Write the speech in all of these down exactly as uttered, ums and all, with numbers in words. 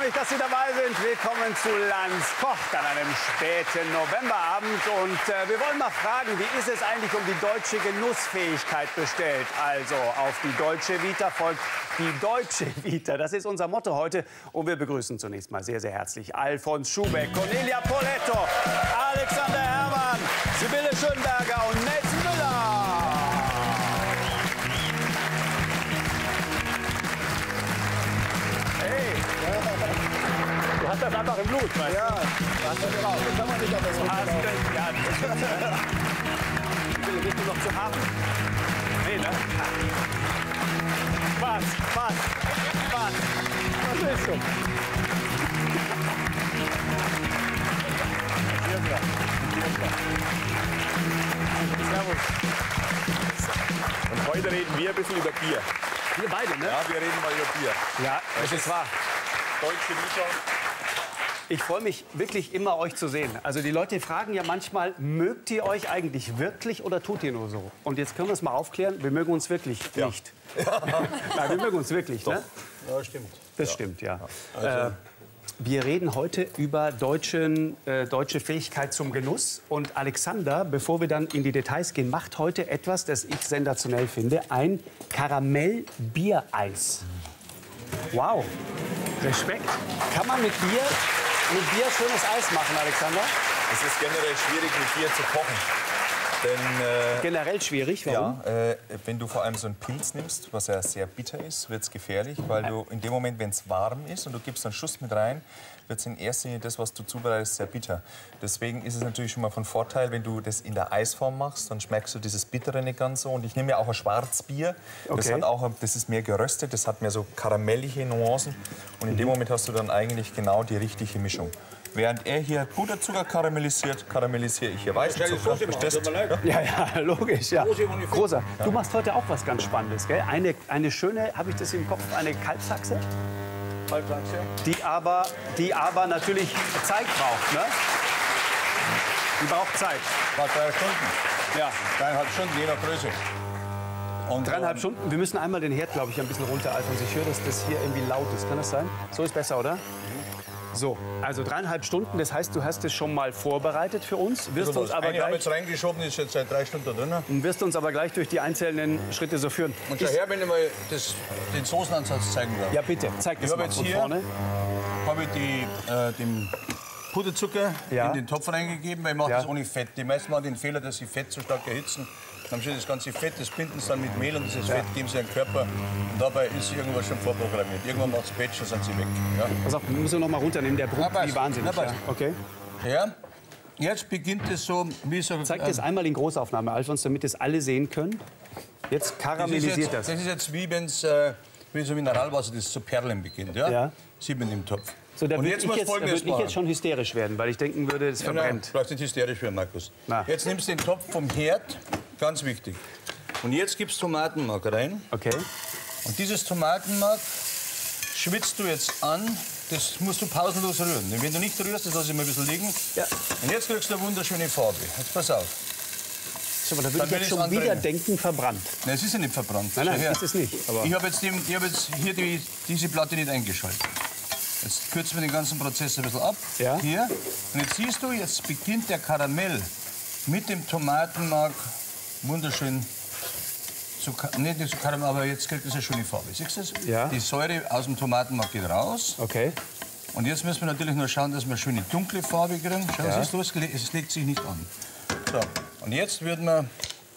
mich, dass Sie dabei sind. Willkommen zu Lanz kocht an einem späten Novemberabend. Und äh, wir wollen mal fragen, wie ist es eigentlich um die deutsche Genussfähigkeit bestellt? Also auf die deutsche Vita folgt die deutsche Vita. Das ist unser Motto heute. Und wir begrüßen zunächst mal sehr, sehr herzlich Alfons Schubeck, Cornelia Poletto, Alexander Herrmann, Sibylle Schönberger und Nelson Müller. Du hast das einfach im Blut, weißt du? Ja, das ist drauf. Das kann man nicht anders machen. Ja, das stimmt. Sibylle, bist du noch zu haben? Nee, ne? Was? Was? Was? Was willst du? Servus. Und heute reden wir ein bisschen über Bier. Wir beide, ne? Ja, wir reden mal über Bier. Ja, das ist wahr. Deutsche Vita. Ich freue mich wirklich immer, euch zu sehen. Also die Leute fragen ja manchmal, mögt ihr euch eigentlich wirklich oder tut ihr nur so? Und jetzt können wir es mal aufklären, wir mögen uns wirklich Ja. nicht. Nein, wir mögen uns wirklich, ne? Ja, stimmt. Das Ja. stimmt, ja. Also, Äh, wir reden heute über deutschen, äh, deutsche Fähigkeit zum Genuss. Und Alexander, bevor wir dann in die Details gehen, macht heute etwas, das ich sensationell finde. Ein Karamell-Biereis. Wow, Respekt. Kann man mit Bier, mit Bier schönes Eis machen, Alexander? es ist generell schwierig, mit Bier zu kochen. Denn äh, Generell schwierig, warum? ja, äh, wenn du vor allem so einen Pilz nimmst, was ja sehr bitter ist, wird es gefährlich, weil du in dem Moment, wenn es warm ist und du gibst einen Schuss mit rein, wird es in erster Linie das, was du zubereitest, sehr bitter. Deswegen ist es natürlich schon mal von Vorteil, wenn du das in der Eisform machst, dann schmeckst du dieses Bittere nicht ganz so. Und ich nehme ja auch ein Schwarzbier. Das, Okay. hat auch, das ist mehr geröstet, das hat mehr so karamellige Nuancen. Und in dem Moment hast du dann eigentlich genau die richtige Mischung. Während er hier Puderzucker karamellisiert, karamellisiere ich hier Weizenzucker. Verstehst du? Ja, ja, logisch, ja. Großer. Du machst heute auch was ganz Spannendes, gell? Eine, eine schöne, habe ich das im Kopf, eine Kalbsachse, Halbachse. die aber, die aber natürlich Zeit braucht, ne? Die braucht Zeit. War drei Stunden. Ja. Dreieinhalb Stunden, je nach Größe. Und, Dreieinhalb ähm, Stunden. Wir müssen einmal den Herd, glaube ich, ein bisschen runter, Alfons. Ich höre, dass das hier irgendwie laut ist. Kann das sein? So ist besser, oder? So, also dreieinhalb Stunden. Das heißt, du hast es schon mal vorbereitet für uns. Wirst uns aber eine habe gleich, jetzt reingeschoben, ist jetzt seit drei Stunden da drin. wirst uns aber gleich durch die einzelnen Schritte so führen. Und daher, wenn ich mal das, den Soßenansatz zeigen darf. Ja, bitte, zeig das Ich habe mal jetzt von hier- vorne. Habe ich die, äh, den Puderzucker Ja. in den Topf reingegeben, weil ich mache Ja. das ohne Fett. Die meisten machen den Fehler, dass sie Fett zu stark erhitzen. Dann haben sie das ganze Fett, das binden sie dann mit Mehl und dieses Fett geben sie in den Körper. Und dabei ist irgendwas schon vorprogrammiert. Irgendwann macht es Batch, dann sind sie weg. Ja. Pass auf, wir müssen noch mal runternehmen. Der Na, brummt passt. wie wahnsinnig. Na, Ja. passt. Okay. Ja. Jetzt beginnt es so, wie so... Zeig ähm, das einmal in Großaufnahme, Alfons, damit es alle sehen können. Jetzt das ist karamellisiert jetzt, das. das ist jetzt wie wenn es äh, wie so Mineralwasser, das zu perlen beginnt. Ja? Ja. Sieht man im Topf. So, da Und würde jetzt ich, musst jetzt, da Folgendes würd ich machen. jetzt schon hysterisch werden, weil ich denken würde, das Ja, nein, verbrennt. du brauchst nicht hysterisch werden, Markus. Na. Jetzt nimmst du den Topf vom Herd, ganz wichtig. Und jetzt gibst du Tomatenmark rein. Okay. Und dieses Tomatenmark schwitzt du jetzt an. Das musst du pausenlos rühren. Denn wenn du nicht rührst, das lasse ich mal ein bisschen liegen. Ja. Und jetzt kriegst du eine wunderschöne Farbe. Jetzt pass auf. So, aber da würde Dann ich will jetzt ich's schon wieder anbringen. denken, verbrannt. Nein, es ist ja nicht verbrannt. Nein, nein, Schau her. ist es nicht. Aber Ich habe jetzt, dem- ich hab jetzt hier die, diese Platte nicht eingeschaltet. Jetzt kürzen wir den ganzen Prozess ein bisschen ab. Ja. Hier. Und jetzt siehst du, jetzt beginnt der Karamell mit dem Tomatenmark wunderschön zu, ka- nicht zu Karamell, aber jetzt kriegt es eine schöne Farbe. Siehst du das? Ja. Die Säure aus dem Tomatenmark geht raus. okay. Und jetzt müssen wir natürlich nur schauen, dass wir eine schöne dunkle Farbe kriegen. Schau, Ja. siehst du, es, le- es legt sich nicht an. So. Und jetzt würden wir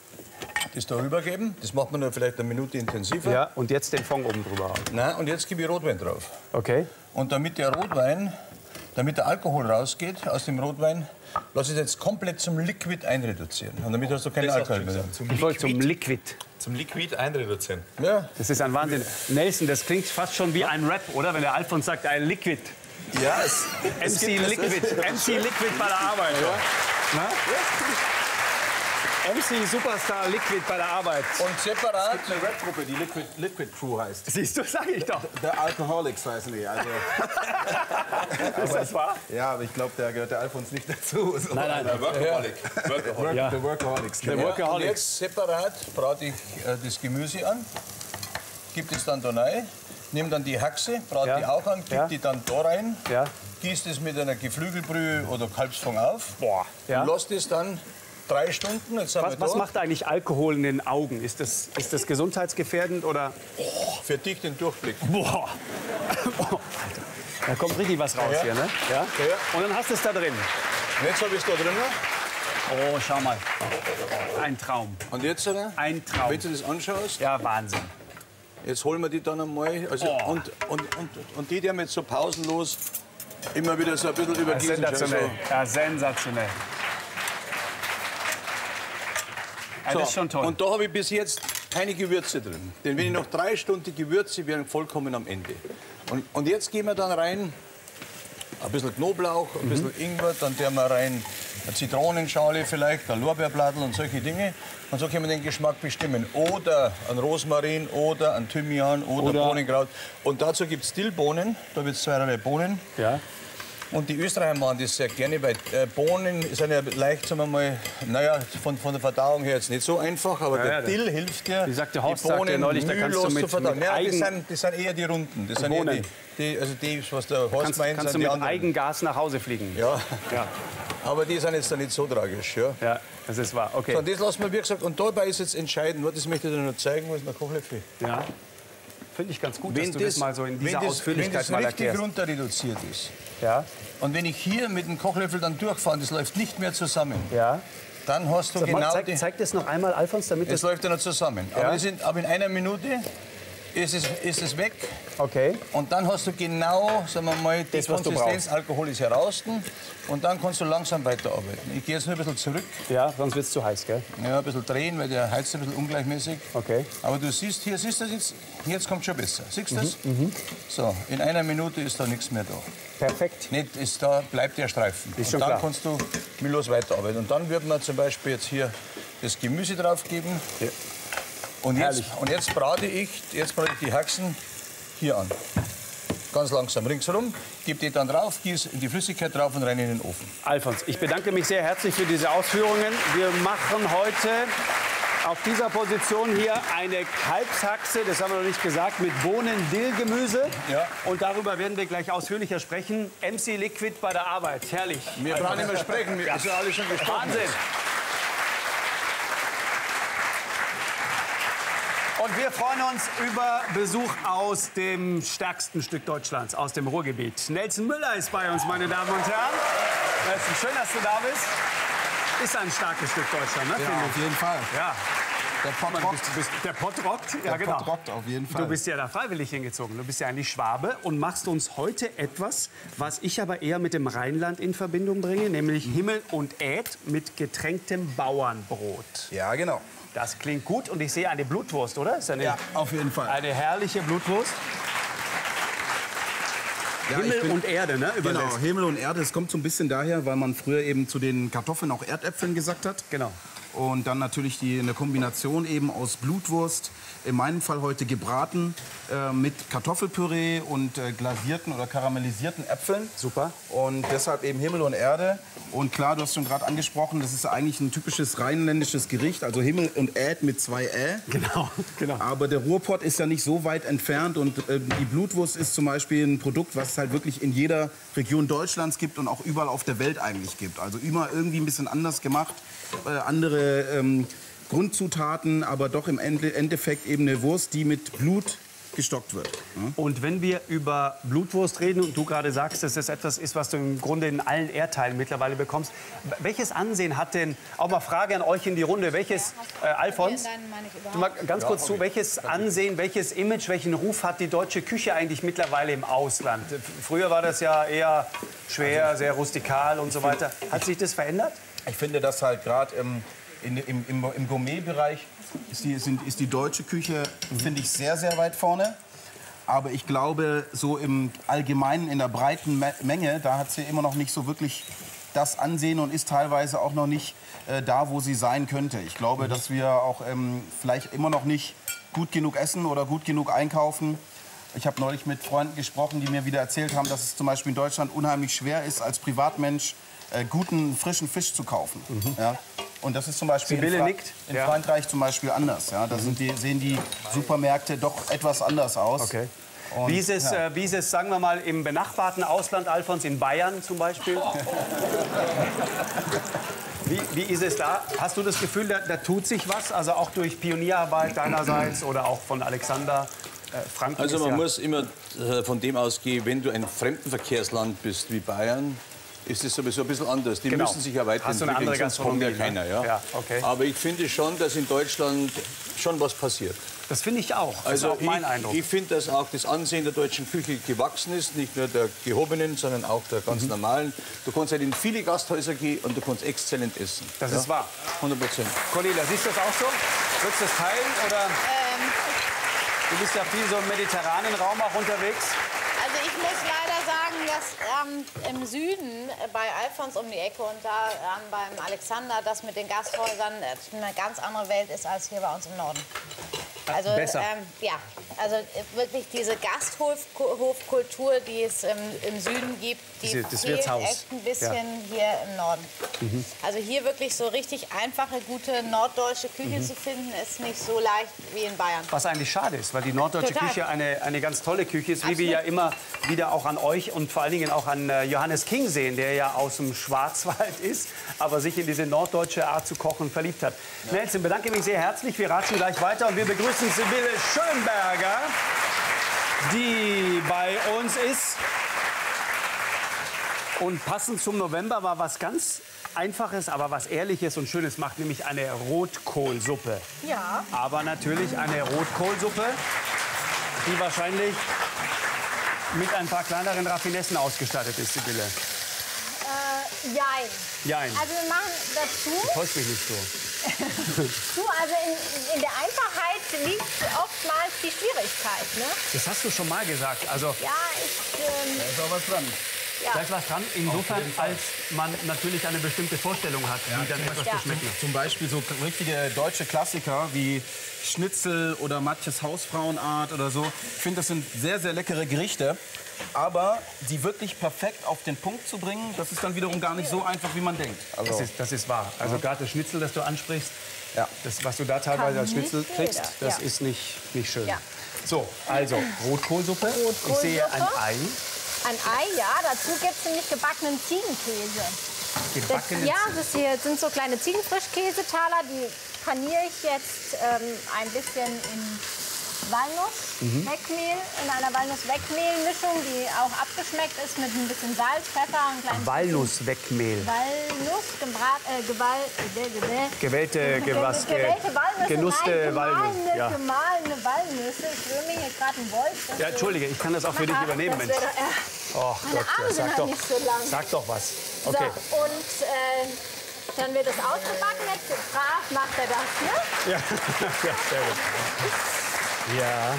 das da rübergeben. Das macht man nur vielleicht eine Minute intensiver. Ja, und jetzt den Fond oben drüber haben. Na, und jetzt gebe ich Rotwein drauf. Okay. Und damit der Rotwein, damit der Alkohol rausgeht aus dem Rotwein, lass es jetzt komplett zum Liquid einreduzieren. Und damit hast du keinen Alkohol mehr. Ich wollte zum Liquid. Zum Liquid einreduzieren. Ja. Das ist ein Wahnsinn. Nelson, das klingt fast schon wie ein Rap, oder? Wenn der Alfons sagt, ein Liquid. Ja, es, M C Liquid. M C Liquid bei der Arbeit. Ja. Na? M C Superstar Liquid bei der Arbeit. Und separat, Eine Rap-Gruppe, die Liquid, Liquid Crew heißt. Siehst du, sag ich doch. The Alcoholics heißen die. Also, Ist das wahr? ja, aber ich glaube, da gehört der Alfons nicht dazu. So. Nein, nein. Workaholic. Workaholic. Work, Ja. The Workaholics. Der und Workaholics. jetzt separat brate ich äh, das Gemüse an, gebe es dann da rein. nehme dann die Haxe, brate Ja. die auch an, gebe Ja. die dann da rein, Ja. gieße das mit einer Geflügelbrühe oder Kalbsfond auf. Boah. Ja. Und lass das dann drei Stunden. Jetzt sind Was, wir was da. macht eigentlich Alkohol in den Augen? Ist das, ist das gesundheitsgefährdend oder? Für dich den Durchblick. Boah. Alter. Da kommt richtig was raus Ja. hier, ne? Ja? Ja. Und dann hast du es da drin. Und jetzt habe ich es da drin. Oh, schau mal. Ein Traum. Und jetzt, oder? Ein Traum. wenn du das anschaust, Ja, Wahnsinn. jetzt holen wir die dann einmal. Also, Oh. und, und, und, und die, die haben jetzt so pausenlos immer wieder so ein bisschen Ja, übergießen. sensationell. So. Ja, sensationell. Ja, das ist schon toll. Und da habe ich bis jetzt keine Gewürze drin. Denn wenn ich noch drei Stunden die Gewürze wären vollkommen am Ende. Und, und jetzt gehen wir dann rein ein bisschen Knoblauch, ein Mhm. bisschen Ingwer, dann tun wir rein eine Zitronenschale vielleicht, ein Lorbeerblattl und solche Dinge. Und so können wir den Geschmack bestimmen. Oder ein Rosmarin oder ein Thymian oder, Oder- Bohnenkraut. Und dazu gibt es Dillbohnen. Da wird es zweierlei Bohnen. Ja. Und die Österreicher machen das sehr gerne, weil äh, Bohnen sind ja leicht, sagen wir mal, naja, von, von der Verdauung her jetzt nicht so einfach, aber Ja, der ja, der- Dill hilft dir, Wie sagt der die Horst, sagte Bohnen neulich, da kannst du mühelos mit- zu verdauen. mit Ja, das, Eigen- sind, das sind eher die Runden. Das sind eher Bohnen. die, die, also die, was der Horst Kannst, meint, kannst du sind die mit anderen. Eigengas nach Hause fliegen? Ja, Ja, aber die sind jetzt da nicht so tragisch. Ja. ja, das ist wahr. Okay. So, und das lassen wir, wie gesagt, und dabei ist jetzt entscheidend, das möchte ich dir noch zeigen, wo ist der Kochlöffel? Ja. Finde ich ganz gut, dass Wenn du das, mal so in wenn dieser das, wenn Ausführlichkeit das mal richtig erklärst. runter reduziert ist Ja, und wenn ich hier mit dem Kochlöffel dann durchfahre, das läuft nicht mehr zusammen, ja. dann hast du Sag mal, genau zeig, die... zeig das noch einmal, Alfons, damit Es das... läuft ja noch zusammen. Ja. Aber, das sind, aber in einer Minute ist es, ist es weg. Okay. Und dann hast du genau, sagen wir mal, die Das, was du Konsistenz. Alkohol ist heraus. Und dann kannst du langsam weiterarbeiten. Ich gehe jetzt nur ein bisschen zurück. Ja, sonst wird es zu heiß, gell? Ja, ein bisschen drehen, weil der heizt ein bisschen ungleichmäßig. Okay. Aber du siehst, hier siehst du das jetzt, jetzt kommt schon besser. Siehst du das? Mhm, So, in einer Minute ist da nichts mehr da. Perfekt. Nicht, ist da bleibt der Streifen. Ist und schon dann klar. kannst du mühelos weiterarbeiten. Und dann wird man zum Beispiel jetzt hier das Gemüse drauf geben. Ja. Und jetzt, Herrlich. und jetzt brate ich, jetzt brate ich die Haxen hier an. Ganz langsam ringsherum, gebe die dann drauf, gieße die Flüssigkeit drauf und rein in den Ofen. Alfons, ich bedanke mich sehr herzlich für diese Ausführungen. Wir machen heute auf dieser Position hier eine Kalbshaxe, das haben wir noch nicht gesagt, mit Bohnen-Dill-Gemüse. Ja. Und darüber werden wir gleich ausführlicher sprechen. M C Liquid bei der Arbeit, herrlich. Wir brauchen nicht mehr sprechen, wir sind alle schon gesprochen. Wahnsinn. Und wir freuen uns über Besuch aus dem stärksten Stück Deutschlands, aus dem Ruhrgebiet. Nelson Müller ist bei uns, meine Damen und Herren. Nelson, schön, dass du da bist. Ist ein starkes Stück Deutschland, ne? Ja, finde auf ich. jeden Fall. Ja. Der Pott Man, rockt. bist, bist, der Pott rockt, ja Der genau. Pott rockt auf jeden Fall. Du bist ja da freiwillig hingezogen. Du bist ja eigentlich Schwabe und machst uns heute etwas, was ich aber eher mit dem Rheinland in Verbindung bringe, nämlich Himmel und Äd mit getränktem Bauernbrot. Ja, genau. Das klingt gut und ich sehe eine Blutwurst, oder? Ist eine, Ja, auf jeden Fall. eine herrliche Blutwurst. Ja, ich Himmel bin- und Erde, ne? Genau, Übersetzt. Himmel und Erde. Es kommt so ein bisschen daher, weil man früher eben zu den Kartoffeln auch Erdäpfeln gesagt hat. Genau. Und dann natürlich die, eine Kombination eben aus Blutwurst, in meinem Fall heute gebraten, äh, mit Kartoffelpüree und äh, glasierten oder karamellisierten Äpfeln. Super. Und deshalb eben Himmel und Erde. Und klar, du hast schon gerade angesprochen, das ist eigentlich ein typisches rheinländisches Gericht, also Himmel und Äd mit zwei Ä. Genau, genau. Aber der Ruhrpott ist ja nicht so weit entfernt und äh, die Blutwurst ist zum Beispiel ein Produkt, was es halt wirklich in jeder Region Deutschlands gibt und auch überall auf der Welt eigentlich gibt. Also immer irgendwie ein bisschen anders gemacht, äh, andere ähm, Grundzutaten, aber doch im Ende, Endeffekt eben eine Wurst, die mit Blut gestockt wird. Ja? Und wenn wir über Blutwurst reden und du gerade sagst, dass das etwas ist, was du im Grunde in allen Erdteilen mittlerweile bekommst, welches Ansehen hat denn, auch mal Frage an euch in die Runde, welches, äh, Alfons, Nein, meine ich mal überhaupt. ganz kurz zu, welches Ansehen, welches Image, welchen Ruf hat die deutsche Küche eigentlich mittlerweile im Ausland? Früher war das ja eher schwer, sehr rustikal und so weiter. Hat sich das verändert? Ich finde, dass halt gerade im, in- im, im, im Gourmet-Bereich ist die, sind, ist die deutsche Küche, finde ich, sehr, sehr weit vorne. Aber ich glaube, so im Allgemeinen, in der breiten Me- Menge, da hat sie immer noch nicht so wirklich das Ansehen und ist teilweise auch noch nicht äh, da, wo sie sein könnte. Ich glaube, dass wir auch ähm, vielleicht immer noch nicht gut genug essen oder gut genug einkaufen. Ich habe neulich mit Freunden gesprochen, die mir wieder erzählt haben, dass es zum Beispiel in Deutschland unheimlich schwer ist, als Privatmensch äh, guten, frischen Fisch zu kaufen. Ja? Und das ist zum Beispiel in, Sibylle Fra nickt. in Ja. Frankreich zum Beispiel anders. Ja? Da sind die, sehen die Supermärkte doch etwas anders aus. Okay. Und, Wie ist, es, ja. äh, wie ist es, sagen wir mal, im benachbarten Ausland, Alfons, in Bayern zum Beispiel? Wie, wie ist es da? Hast du das Gefühl, da, da tut sich was? Also auch durch Pionierarbeit deinerseits oder auch von Alexander äh, Franken? Also ist man ja muss immer äh, von dem ausgehen, wenn du ein Fremdenverkehrsland bist wie Bayern, ist es sowieso ein bisschen anders. Die Genau. müssen sich ja Hast du eine andere weiterentwickeln, sonst kommt ja Gastronomie, keiner. ne? Ja? Ja, okay. Aber ich finde schon, dass in Deutschland schon was passiert. Das finde ich auch. Das Also ist auch mein ich, Eindruck. ich finde, dass auch das Ansehen der deutschen Küche gewachsen ist, nicht nur der gehobenen, sondern auch der ganz Mhm. normalen. Du kannst halt in viele Gasthäuser gehen und du kannst exzellent essen. Das ist wahr. hundert Prozent. Cornelia, siehst du das auch so? Würdest du das teilen? Oder? Ähm, Du bist ja viel so im mediterranen Raum auch unterwegs. Also ich muss leider sagen, dass ähm, im Süden äh, bei Alfons um die Ecke und da ähm, beim Alexander das mit den Gasthäusern äh, eine ganz andere Welt ist als hier bei uns im Norden. Also, Besser. Ähm, ja, also äh, wirklich diese Gasthofkultur, die es ähm, im Süden gibt, die Diese- das fehlt Wirtshaus. echt ein bisschen hier im Norden. Mhm. Also hier wirklich so richtig einfache, gute norddeutsche Küche Mhm. zu finden, ist nicht so leicht wie in Bayern. Was eigentlich schade ist, weil die norddeutsche Total. Küche eine, eine ganz tolle Küche ist, wie wir ja immer wieder auch an euch und vor allen Dingen auch an äh, Johannes King sehen, der ja aus dem Schwarzwald ist, aber sich in diese norddeutsche Art zu kochen verliebt hat. Ja. Nelson, bedanke mich sehr herzlich. Wir ratschen gleich weiter und wir begrüßen Sibylle Schönberger, die bei uns ist. Und passend zum November war was ganz Einfaches, aber was Ehrliches und Schönes macht, nämlich eine Rotkohlsuppe. Ja. Aber natürlich eine Rotkohlsuppe, die wahrscheinlich mit ein paar kleineren Raffinessen ausgestattet ist, Sibylle. Äh, jein. Jein. Also wir machen dazu, Täuscht mich nicht so. zu, also in, in der Einfachheit liegt oftmals die Schwierigkeit. Ne? Das hast du schon mal gesagt. Also, Ja, ich, ähm, Da ist auch was dran. ja. da ist was dran. Insofern, als man natürlich eine bestimmte Vorstellung hat, wie dann etwas Ja. zu schmecken. Zum Beispiel so richtige deutsche Klassiker wie Schnitzel oder Matjes Hausfrauenart oder so. Ich finde, das sind sehr, sehr leckere Gerichte. Aber die wirklich perfekt auf den Punkt zu bringen, das ist dann wiederum gar nicht so einfach, wie man denkt. Also, Das ist, das ist wahr. Also gerade das Schnitzel, das du ansprichst, Ja. das, was du da teilweise Kann als Schnitzel nicht kriegst, jeder. das Ja. ist nicht, nicht schön. Ja. So, also Rotkohlsuppe. Ich sehe ein Ei. Ein Ei, ja. Dazu gibt es nämlich gebackenen Ziegenkäse. Das, Gebackenen ja, das hier sind so kleine Ziegenfrischkäsetaler. Die paniere ich jetzt ähm, ein bisschen in Walnuss-Weckmehl, in einer Walnuss-Weckmehl-Mischung, die auch abgeschmeckt ist mit ein bisschen Salz, Pfeffer und kleinen Walnussweckmehl. Walnuss, gebrat, äh, gewal, äh, äh, Gewählte, Ge- gewas, ge, gewählte Walnüsse, genusste nein, Walnuss. gemahlene, Ja. gemahlene Walnüsse. Ich will mir hier gerade einen Wolf. das Ja, so- Entschuldige, ich kann das auch für dich Ach, übernehmen, das Mensch. wär doch- äh, Oh Meine Gott, Arme ja, sind sag halt doch, nicht so lang. sag doch was. Okay. So, und äh, dann wird das ausgebacken. Jetzt brav macht er das, ne? Ja, ja, sehr gut. Ja,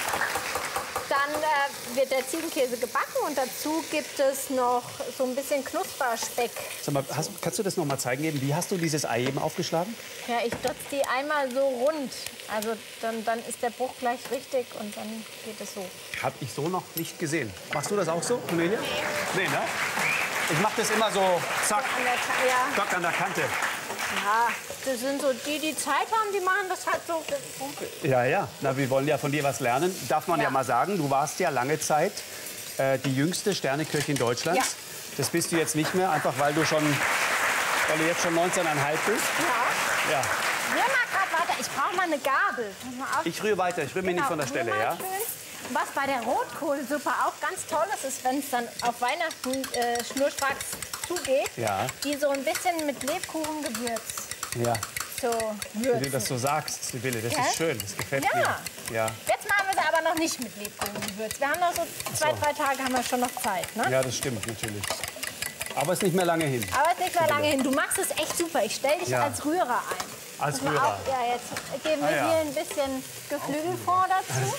Dann äh, wird der Ziegenkäse gebacken und dazu gibt es noch so ein bisschen Knusperspeck. sag mal, hast, kannst du das noch mal zeigen geben? Wie hast du dieses Ei eben aufgeschlagen? Ja, ich dotze die einmal so rund. Also dann, dann ist der Bruch gleich richtig und dann geht es so. Habe ich so noch nicht gesehen. Machst du das auch so, Cornelia? Nee. Nee, ne? Ich mache das immer so, zack, An der, Ka- ja, zack an der Kante. ja, das sind so die, die Zeit haben, die machen das halt so. Ja, ja. Na, wir wollen ja von dir was lernen. Darf man ja, Ja. mal sagen, du warst ja lange Zeit äh, die jüngste Sterneköchin Deutschlands. Ja. Das bist du jetzt nicht mehr, einfach weil du schon, weil du jetzt schon neunzehn Komma fünf bist. Ja. Ja. Rühr mal gerade weiter. Ich brauche mal eine Gabel. Pass mal auf. Ich rühre weiter, ich rühre mich nicht von der rühr Stelle, mal ja? schön. Was bei der Rotkohlsuppe auch ganz toll ist, ist, wenn es dann auf Weihnachten äh, schnurstracks zugeht, Ja. die so ein bisschen mit Lebkuchengewürz Ja. so Wie du würzen. das so sagst, Sibylle, das Ja? ist schön, das gefällt Ja. mir. Ja. Jetzt machen wir sie aber noch nicht mit Lebkuchengewürz. Wir haben noch so zwei, drei Tage haben wir schon noch Zeit. Ne? Ja, das stimmt natürlich. Aber es ist nicht mehr lange hin. Aber es liegt mal lange hin. Du machst es echt super. Ich stelle dich Ja. als Rührer ein. Als Pass mal Rührer. auf. Ja, jetzt geben wir Ah, ja. hier ein bisschen Geflügelfond dazu.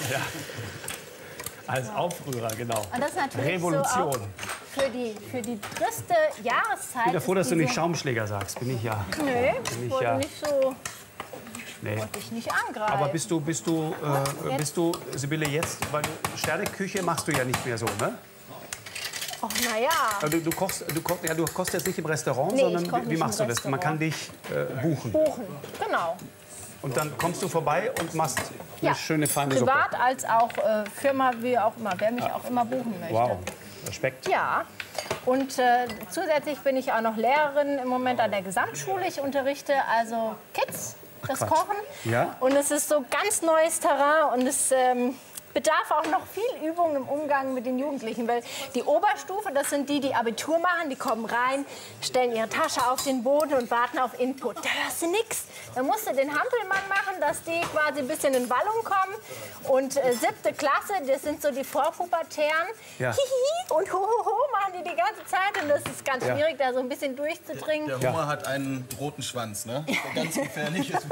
Als Aufrührer, genau. Und das ist natürlich Revolution. so auch für die, für die triste Jahreszeit. Ich bin ja froh, ist dass du nicht diese- Schaumschläger sagst. Bin ich ja. Nö, Bin ich ich wollte ja. nicht so, Nee. wollte ich nicht angreifen. Aber bist du, bist du, äh, bist du, Sibylle, jetzt, weil du, Sterneküche machst du ja nicht mehr so, ne? Ach, naja. Also Du, du, kochst, du, kochst, ja, du kochst jetzt nicht im Restaurant, Nee, ich sondern koch wie, wie nicht machst im du das? Man kann dich äh, buchen. Buchen, genau. Und dann kommst du vorbei und machst eine Ja, schöne, feine privat Suppe. als auch äh, Firma, wie auch immer, wer mich auch immer buchen möchte. Wow, Respekt. Ja, und äh, zusätzlich bin ich auch noch Lehrerin im Moment an der Gesamtschule. Ich unterrichte also Kids das Quatsch. Kochen. Ja? Und es ist so ganz neues Terrain und es ähm, bedarf auch noch viel Übung im Umgang mit den Jugendlichen. Weil die Oberstufe, das sind die, die Abitur machen, die kommen rein, stellen ihre Tasche auf den Boden und warten auf Input. Da hörst du nichts. Da musst du den Hampelmann machen, dass die quasi ein bisschen in Wallung kommen. Und äh, siebte Klasse, das sind so die Vorpubertären. Ja. Hihi und hohoho machen die die ganze Zeit. Und das ist ganz Ja. schwierig, da so ein bisschen durchzudringen. Der Hummer hat einen roten Schwanz, ne? Der ganz gefährlich ist.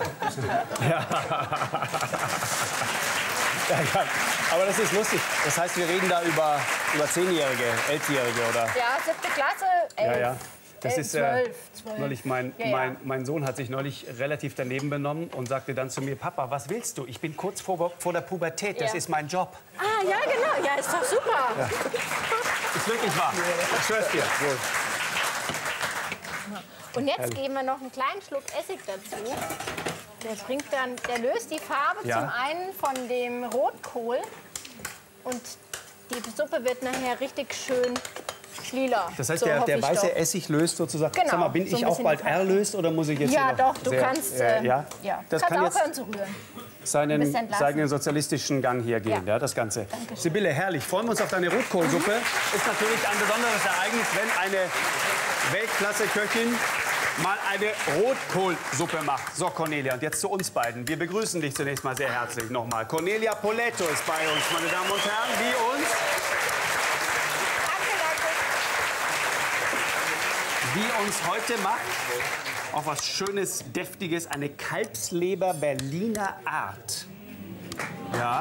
Ja, ja. Aber das ist lustig. Das heißt, wir reden da über, über Zehnjährige, Elfjährige, oder? Ja, siebte Klasse, elf. Ja, ja. Das elf, ist äh, zwölf, zwölf. neulich mein, Ja, ja. mein, mein Sohn hat sich neulich relativ daneben benommen und sagte dann zu mir, Papa, was willst du? Ich bin kurz vor, vor der Pubertät, das Ja. ist mein Job. Ah, ja, genau. Ja, ist doch super. Ist wirklich wahr. Ich schwör's dir. So. Und jetzt geben wir noch einen kleinen Schluck Essig dazu. Der bringt dann, der löst die Farbe Ja. zum einen von dem Rotkohl und die Suppe wird nachher richtig schön lila. Das heißt, So der, hoffe der ich weiße doch. Essig löst sozusagen. Genau, Sag mal, bin so ein ich auch bisschen bald die Farbe. erlöst oder muss ich jetzt Ja, hier noch doch, du sehr, kannst, äh, äh, ja? ja. Das kannst kann jetzt aufhören zu rühren. seinen, bisschen entlassen. seinen sozialistischen Gang hier gehen, ja. Ja. das Ganze. Sibylle, herrlich. Freuen wir uns auf deine Rotkohlsuppe. Ist natürlich ein besonderes Ereignis, wenn eine Weltklasse-Köchin mal eine Rotkohlsuppe macht. So, Cornelia, und jetzt zu uns beiden. Wir begrüßen dich zunächst mal sehr herzlich nochmal. Cornelia Poletto ist bei uns, meine Damen und Herren, die uns, die uns heute macht auch was Schönes, Deftiges, eine Kalbsleber Berliner Art. Ja.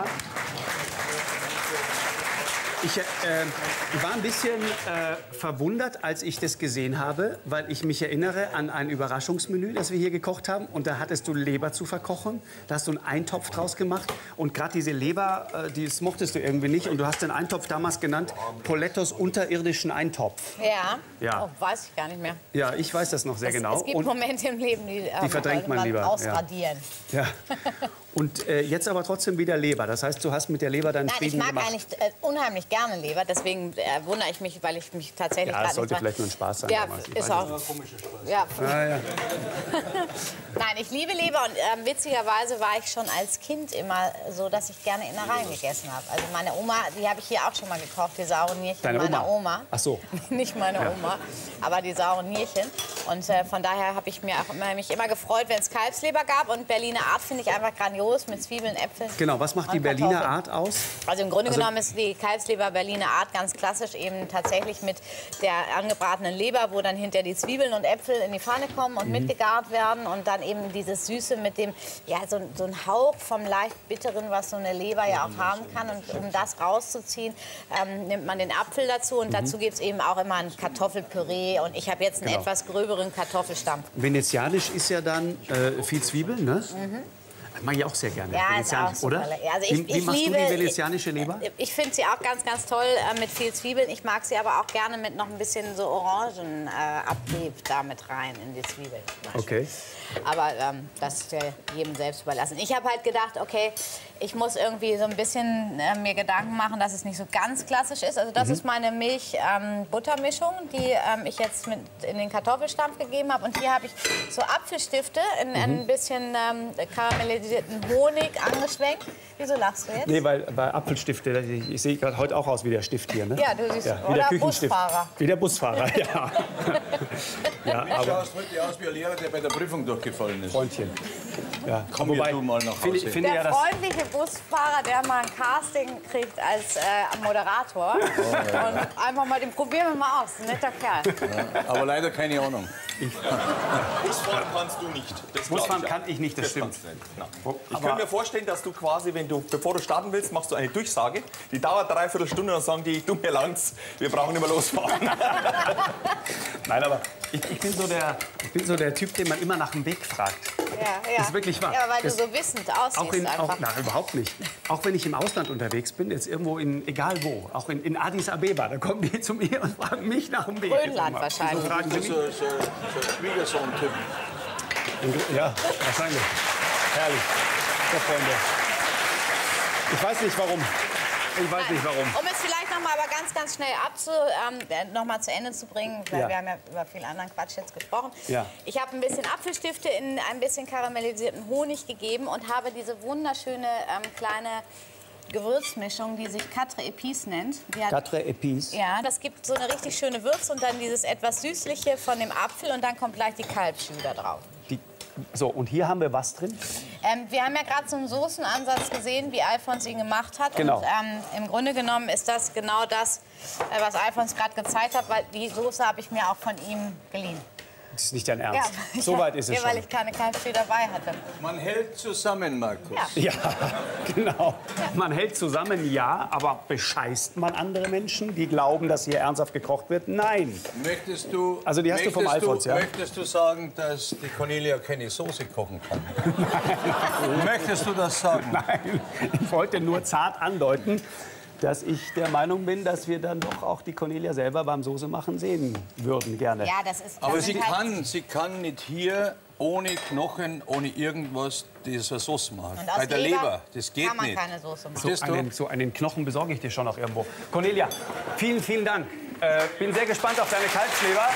Ich äh, war ein bisschen äh, verwundert, als ich das gesehen habe, weil ich mich erinnere an ein Überraschungsmenü, das wir hier gekocht haben. Und da hattest du Leber zu verkochen. Da hast du einen Eintopf draus gemacht. Und gerade diese Leber, äh, die das mochtest du irgendwie nicht. Und du hast den Eintopf damals genannt Polettos unterirdischen Eintopf. Ja. Ja. Oh, weiß ich gar nicht mehr. Ja, ich weiß das noch sehr Es, genau. es gibt Und, Momente im Leben, die, ähm, Die verdrängt man sollte lieber, ja. ausradieren. ja. Und äh, jetzt aber trotzdem wieder Leber. Das heißt, du hast mit der Leber deinen Nein, ich Frieden mag gemacht. eigentlich äh, unheimlich gerne Leber, deswegen äh, wundere ich mich, weil ich mich tatsächlich Ja, gerade es sollte nicht mal- vielleicht nur ein Spaß sein Ja, damals. Ich ist weiß auch. Ja. Ah, ja. Nein, ich liebe Leber und ähm, witzigerweise war ich schon als Kind immer so, dass ich gerne Innereien gegessen habe. Also meine Oma, die habe ich hier auch schon mal gekocht, die sauren Nierchen Deine meiner Oma? Oma. Ach so. Nicht meine Oma, aber die sauren Nierchen. Und äh, von daher habe ich mir auch immer, mich immer gefreut, wenn es Kalbsleber gab. Und Berliner Art finde ich einfach grandios mit Zwiebeln, Äpfeln. Genau, was macht die und Berliner Kartoffeln. Art aus? Also im Grunde Also- genommen ist die Kalbsleber Berliner Art ganz klassisch eben tatsächlich mit der angebratenen Leber, wo dann hinter die Zwiebeln und Äpfel in die Pfanne kommen und mitgegart werden und dann eben dieses Süße mit dem, ja, so, so ein Hauch vom leicht Bitteren, was so eine Leber ja auch haben kann. Und um das rauszuziehen, ähm, nimmt man den Apfel dazu und dazu gibt es eben auch immer ein Kartoffelpüree und ich habe jetzt einen Genau. etwas gröberen Kartoffelstampf. Venezianisch ist ja dann äh, viel Zwiebeln, ne? Das mag ich auch sehr gerne. Ja, ist Venezianisch, auch super oder? lecker. Also wie ich, wie ich machst liebe, du die venezianische Leber? Ich, ich finde sie auch ganz, ganz toll äh, mit viel Zwiebeln. Ich mag sie aber auch gerne mit noch ein bisschen so Orangenabrieb äh, Abrieb da mit rein in die Zwiebeln. zum Beispiel. Okay. Aber ähm, das ist ja jedem selbst überlassen. Ich habe halt gedacht, okay, ich muss irgendwie so ein bisschen äh, mir Gedanken machen, dass es nicht so ganz klassisch ist. Also das ist meine Milch-Butter-Mischung, die ähm, ich jetzt mit in den Kartoffelstampf gegeben habe. Und hier habe ich so Apfelstifte in ein bisschen ähm, karamellisierten Honig angeschwenkt. Wieso lachst du jetzt? Nee, weil bei Apfelstifte, ich, ich sehe gerade heute auch aus wie der Stift hier, ne? Ja, du siehst, wie oder der Küchenstift. Busfahrer. Wie der Busfahrer, ja. ja, Du aber schaust heute aus wie ein Lehrer, der bei der Prüfung durchgefallen ist. Freundchen. Ja, Komm hier du mal nach finde, Hause. finde ja, Der das, freundliche Busfahrer, der mal ein Casting kriegt als äh, Moderator. Und einfach mal, den probieren wir mal aus. Ein netter Kerl. Aber leider keine Ahnung. Busfahren kannst du nicht. Das glaub Busfahren ich kann ich nicht, das Das stimmt. kannst du nicht. Nein. Ich Aber- kann mir vorstellen, dass du quasi, wenn du, bevor du starten willst, machst du eine Durchsage. Die dauert dreiviertel Stunde und dann sagen die, du mir langt's, wir brauchen nicht mehr losfahren. Nein, aber ich, ich, bin so der, ich bin so der Typ, den man immer nach dem Weg fragt. Ja, ja. Das ist wirklich wahr. Ja, weil Das- du so wissend aussiehst Auch in, einfach. auch, na, überhaupt nicht. Auch wenn ich im Ausland unterwegs bin, jetzt irgendwo in, egal wo, auch in, in Addis Abeba, da kommen die zu mir und fragen mich nach dem Weg. Grönland Wieso wahrscheinlich. fragen sie mich? So, so, so ein Schwiegersohn-Typ. Ja, wahrscheinlich. Herrlich. So, Freunde. Ich weiß nicht, warum. Ich weiß nicht, warum. Um es vielleicht noch mal aber ganz, ganz schnell abzu, ähm, noch mal zu Ende zu bringen, weil Ja. wir haben ja über viel anderen Quatsch jetzt gesprochen. Ja. Ich habe ein bisschen Apfelstifte in ein bisschen karamellisierten Honig gegeben und habe diese wunderschöne ähm, kleine Gewürzmischung, die sich Quatre Épices nennt. Die hat, Quatre Épices. ja, das gibt so eine richtig schöne Würze und dann dieses etwas Süßliche von dem Apfel und dann kommt gleich die Kalbschuh da drauf. Die, so, und hier haben wir was drin? Ähm, wir haben ja gerade so einen Soßenansatz gesehen, wie Alfons ihn gemacht hat. Genau. Und ähm, im Grunde genommen ist das genau das, äh, was Alfons gerade gezeigt hat, weil die Soße habe ich mir auch von ihm geliehen. Das ist nicht dein Ernst. Ja, So weit ist es ja, weil schon. ich keine Kalbschuh dabei hatte. Man hält zusammen, Markus. Ja. Ja, genau. Man hält zusammen, ja, aber bescheißt man andere Menschen, die glauben, dass hier ernsthaft gekocht wird? Nein. Möchtest du, Also die hast du vom möchtest Alfons, ja? Möchtest du sagen, dass die Cornelia keine Soße kochen kann? Möchtest du das sagen? Nein, ich wollte nur zart andeuten, dass ich der Meinung bin, dass wir dann doch auch die Cornelia selber beim Soßemachen sehen würden, gerne. Ja, das ist. Aber das sie sind halt- kann, sie kann nicht hier ohne Knochen, ohne irgendwas diese Sauce machen. Und aus Bei der Leber Leber, das geht kann man nicht. keine Soße machen. So Verstehst du? einen, so einen Knochen besorge ich dir schon noch irgendwo. Cornelia, vielen, vielen Dank. Äh, bin sehr gespannt auf deine Kalbsleber.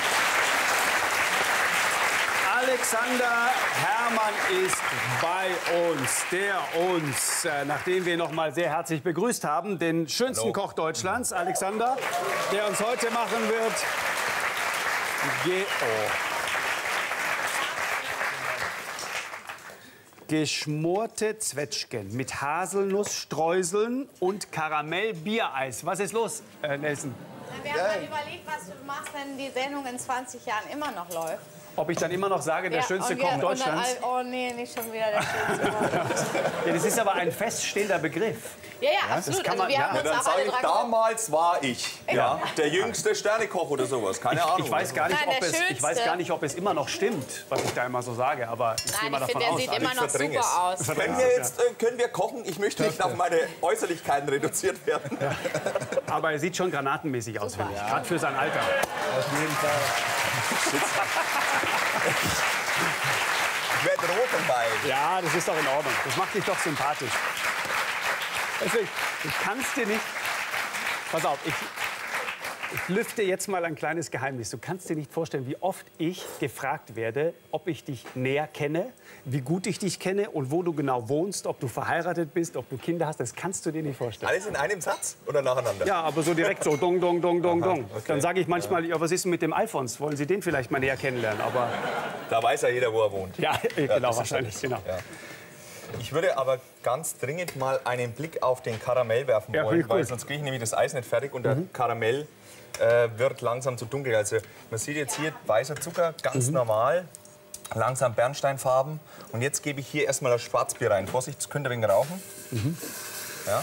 Alexander Herrmann ist bei uns, der uns, äh, nachdem wir noch mal sehr herzlich begrüßt haben, den schönsten Hallo. Koch Deutschlands, Alexander, der uns heute machen wird. Ge oh. Geschmorte Zwetschgen mit Haselnussstreuseln und Karamell-Biereis. Was ist los, äh, Nelson? Wir haben mal überlegt, was du machst, wenn die Sendung in zwanzig Jahren immer noch läuft. Ob ich dann immer noch sage, der Ja, schönste und Koch wir- und dann Deutschlands? all- Oh nee, nicht schon wieder der schönste Koch. Ja, das ist aber ein feststehender Begriff. Ja, ja, das absolut. kann Also man- wir ja. haben Ja, uns Dann auch sage alle ich, dran damals war ich ja, der jüngste Sternekoch oder sowas. Keine Ahnung. Ich weiß, gar nicht, Nein, ob der es, ich weiß schönste. gar nicht, ob es immer noch stimmt, was ich da immer so sage. Aber ich gehe Nein, mal ich davon finde, der aus. sieht Also immer noch verdränge es. super aus. Können wir jetzt, äh, können wir kochen? Ich möchte nicht auf meine Äußerlichkeiten reduziert werden. Aber er sieht schon granatenmäßig aus, finde ich. Gerade für sein Alter. Auf jeden Fall. Ich werde rot dabei. Ja, das ist doch in Ordnung. Das macht dich doch sympathisch. Deswegen, ich kann es dir nicht... Pass auf, ich, ich lüfte jetzt mal ein kleines Geheimnis. Du kannst dir nicht vorstellen, wie oft ich gefragt werde, ob ich dich näher kenne, wie gut ich dich kenne und wo du genau wohnst, ob du verheiratet bist, ob du Kinder hast. Das kannst du dir nicht vorstellen. Alles in einem Satz oder nacheinander? Ja, aber so direkt so, dong, dong, dong, dong, dong. okay. Dann sage ich manchmal, ja, was ist denn mit dem Alfons? Wollen Sie den vielleicht mal näher kennenlernen? Aber Da weiß ja jeder, wo er wohnt. ja, genau, das ist wahrscheinlich, alles. genau. Ja. Ich würde aber ganz dringend mal einen Blick auf den Karamell werfen Ja, wollen, finde ich weil gut. sonst kriege ich nämlich das Eis nicht fertig und der Karamell äh, wird langsam zu dunkel. Also man sieht jetzt hier weißer Zucker, ganz normal, langsam Bernsteinfarben. Und jetzt gebe ich hier erstmal das Schwarzbier rein. Vorsicht, das könnte ein wenig rauchen. Ja.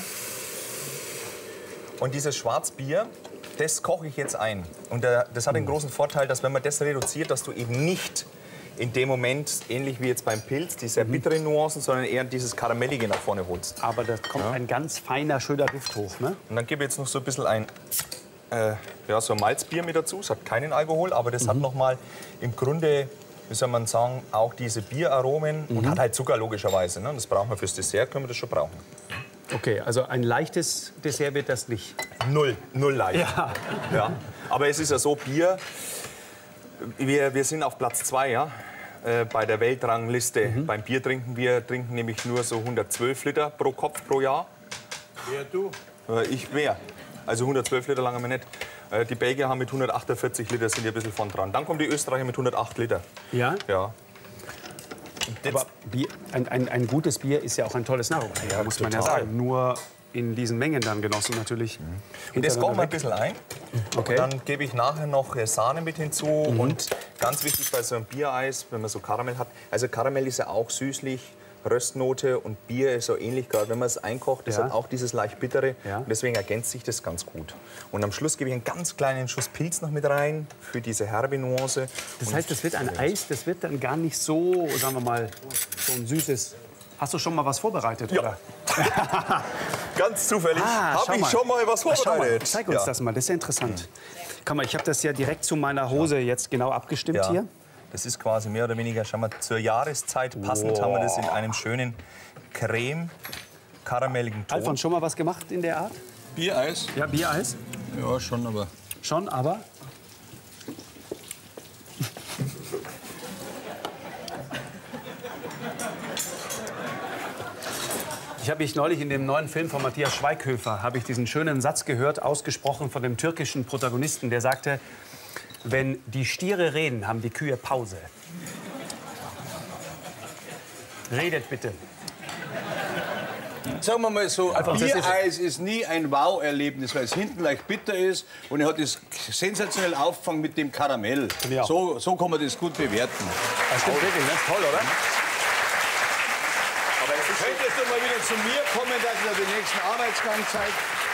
Und dieses Schwarzbier, das koche ich jetzt ein. Und äh, das hat den großen Vorteil, dass wenn man das reduziert, dass du eben nicht in dem Moment, ähnlich wie jetzt beim Pilz, die sehr bitteren Nuancen, sondern eher dieses Karamellige nach vorne holst. Aber da kommt ein ganz feiner, schöner Duft hoch, ne? Und dann gebe ich jetzt noch so ein bisschen ein, äh, ja, so ein Malzbier mit dazu. Es hat keinen Alkohol, aber das hat noch mal im Grunde, wie soll man sagen, auch diese Bieraromen und hat halt Zucker logischerweise. Ne? Und das brauchen wir fürs Dessert, können wir das schon brauchen. Okay, also ein leichtes Dessert wird das nicht. Null, null leicht. Ja. Ja. Aber es ist ja so, Bier, wir, wir sind auf Platz zwei, ja, äh, bei der Weltrangliste. Beim Bier trinken wir trinken nämlich nur so hundertzwölf Liter pro Kopf pro Jahr. Wer du? Äh, ich mehr. Also hundertzwölf Liter lange wir nicht. Äh, die Belgier haben mit hundertachtundvierzig Liter, sind hier ein bisschen von dran. Dann kommen die Österreicher mit hundertacht Liter. Ja? Ja. Jetzt, Aber Bier, ein, ein, ein gutes Bier ist ja auch ein tolles Nahrungsmittel, muss man ja total. sagen. Nur in diesen Mengen dann genossen natürlich. und das kochen wir ein hintereinander weg. bisschen ein. Okay. Und dann gebe ich nachher noch äh, Sahne mit hinzu. Und ganz wichtig bei so einem Biereis, wenn man so Karamell hat. Also Karamell ist ja auch süßlich, Röstnote und Bier ist so ähnlich. Gerade wenn man es einkocht, das Ja. hat auch dieses leicht bittere. Ja. Und deswegen ergänzt sich das ganz gut. Und am Schluss gebe ich einen ganz kleinen Schuss Pilz noch mit rein für diese herbe Nuance. Das Und heißt, das wird ein Eis, das wird dann gar nicht so, sagen wir mal, so ein süßes. Hast du schon mal was vorbereitet? Ja. Oder? ganz zufällig Ah, schau habe ich mal. schon mal was Ah, schau mal, vorbereitet. zeig uns Ja. das mal, das ist ja interessant. Guck mal, ich habe das ja direkt zu meiner Hose jetzt genau abgestimmt Ja. hier. Das ist quasi mehr oder weniger, schauen wir, zur Jahreszeit passend, haben wir das in einem schönen Creme, karamelligen Ton. Alfons, schon mal was gemacht in der Art? Biereis? Ja, Biereis. Ja, schon, aber... Schon, aber? Ich habe mich neulich in dem neuen Film von Matthias Schweighöfer habe ich diesen schönen Satz gehört, ausgesprochen von dem türkischen Protagonisten, der sagte, wenn die Stiere reden, haben die Kühe Pause. Redet bitte. Sagen wir mal so, ein Einfach, das ist- Biereis ist nie ein Wow-Erlebnis, weil es hinten leicht bitter ist und er hat es sensationell aufgefangen mit dem Karamell. Ja. So, so kann man das gut bewerten. Das stimmt wirklich, das ist toll, oder? Aber könntest du mal wieder zu mir kommen, dass ich dir den nächsten Arbeitsgang zeige?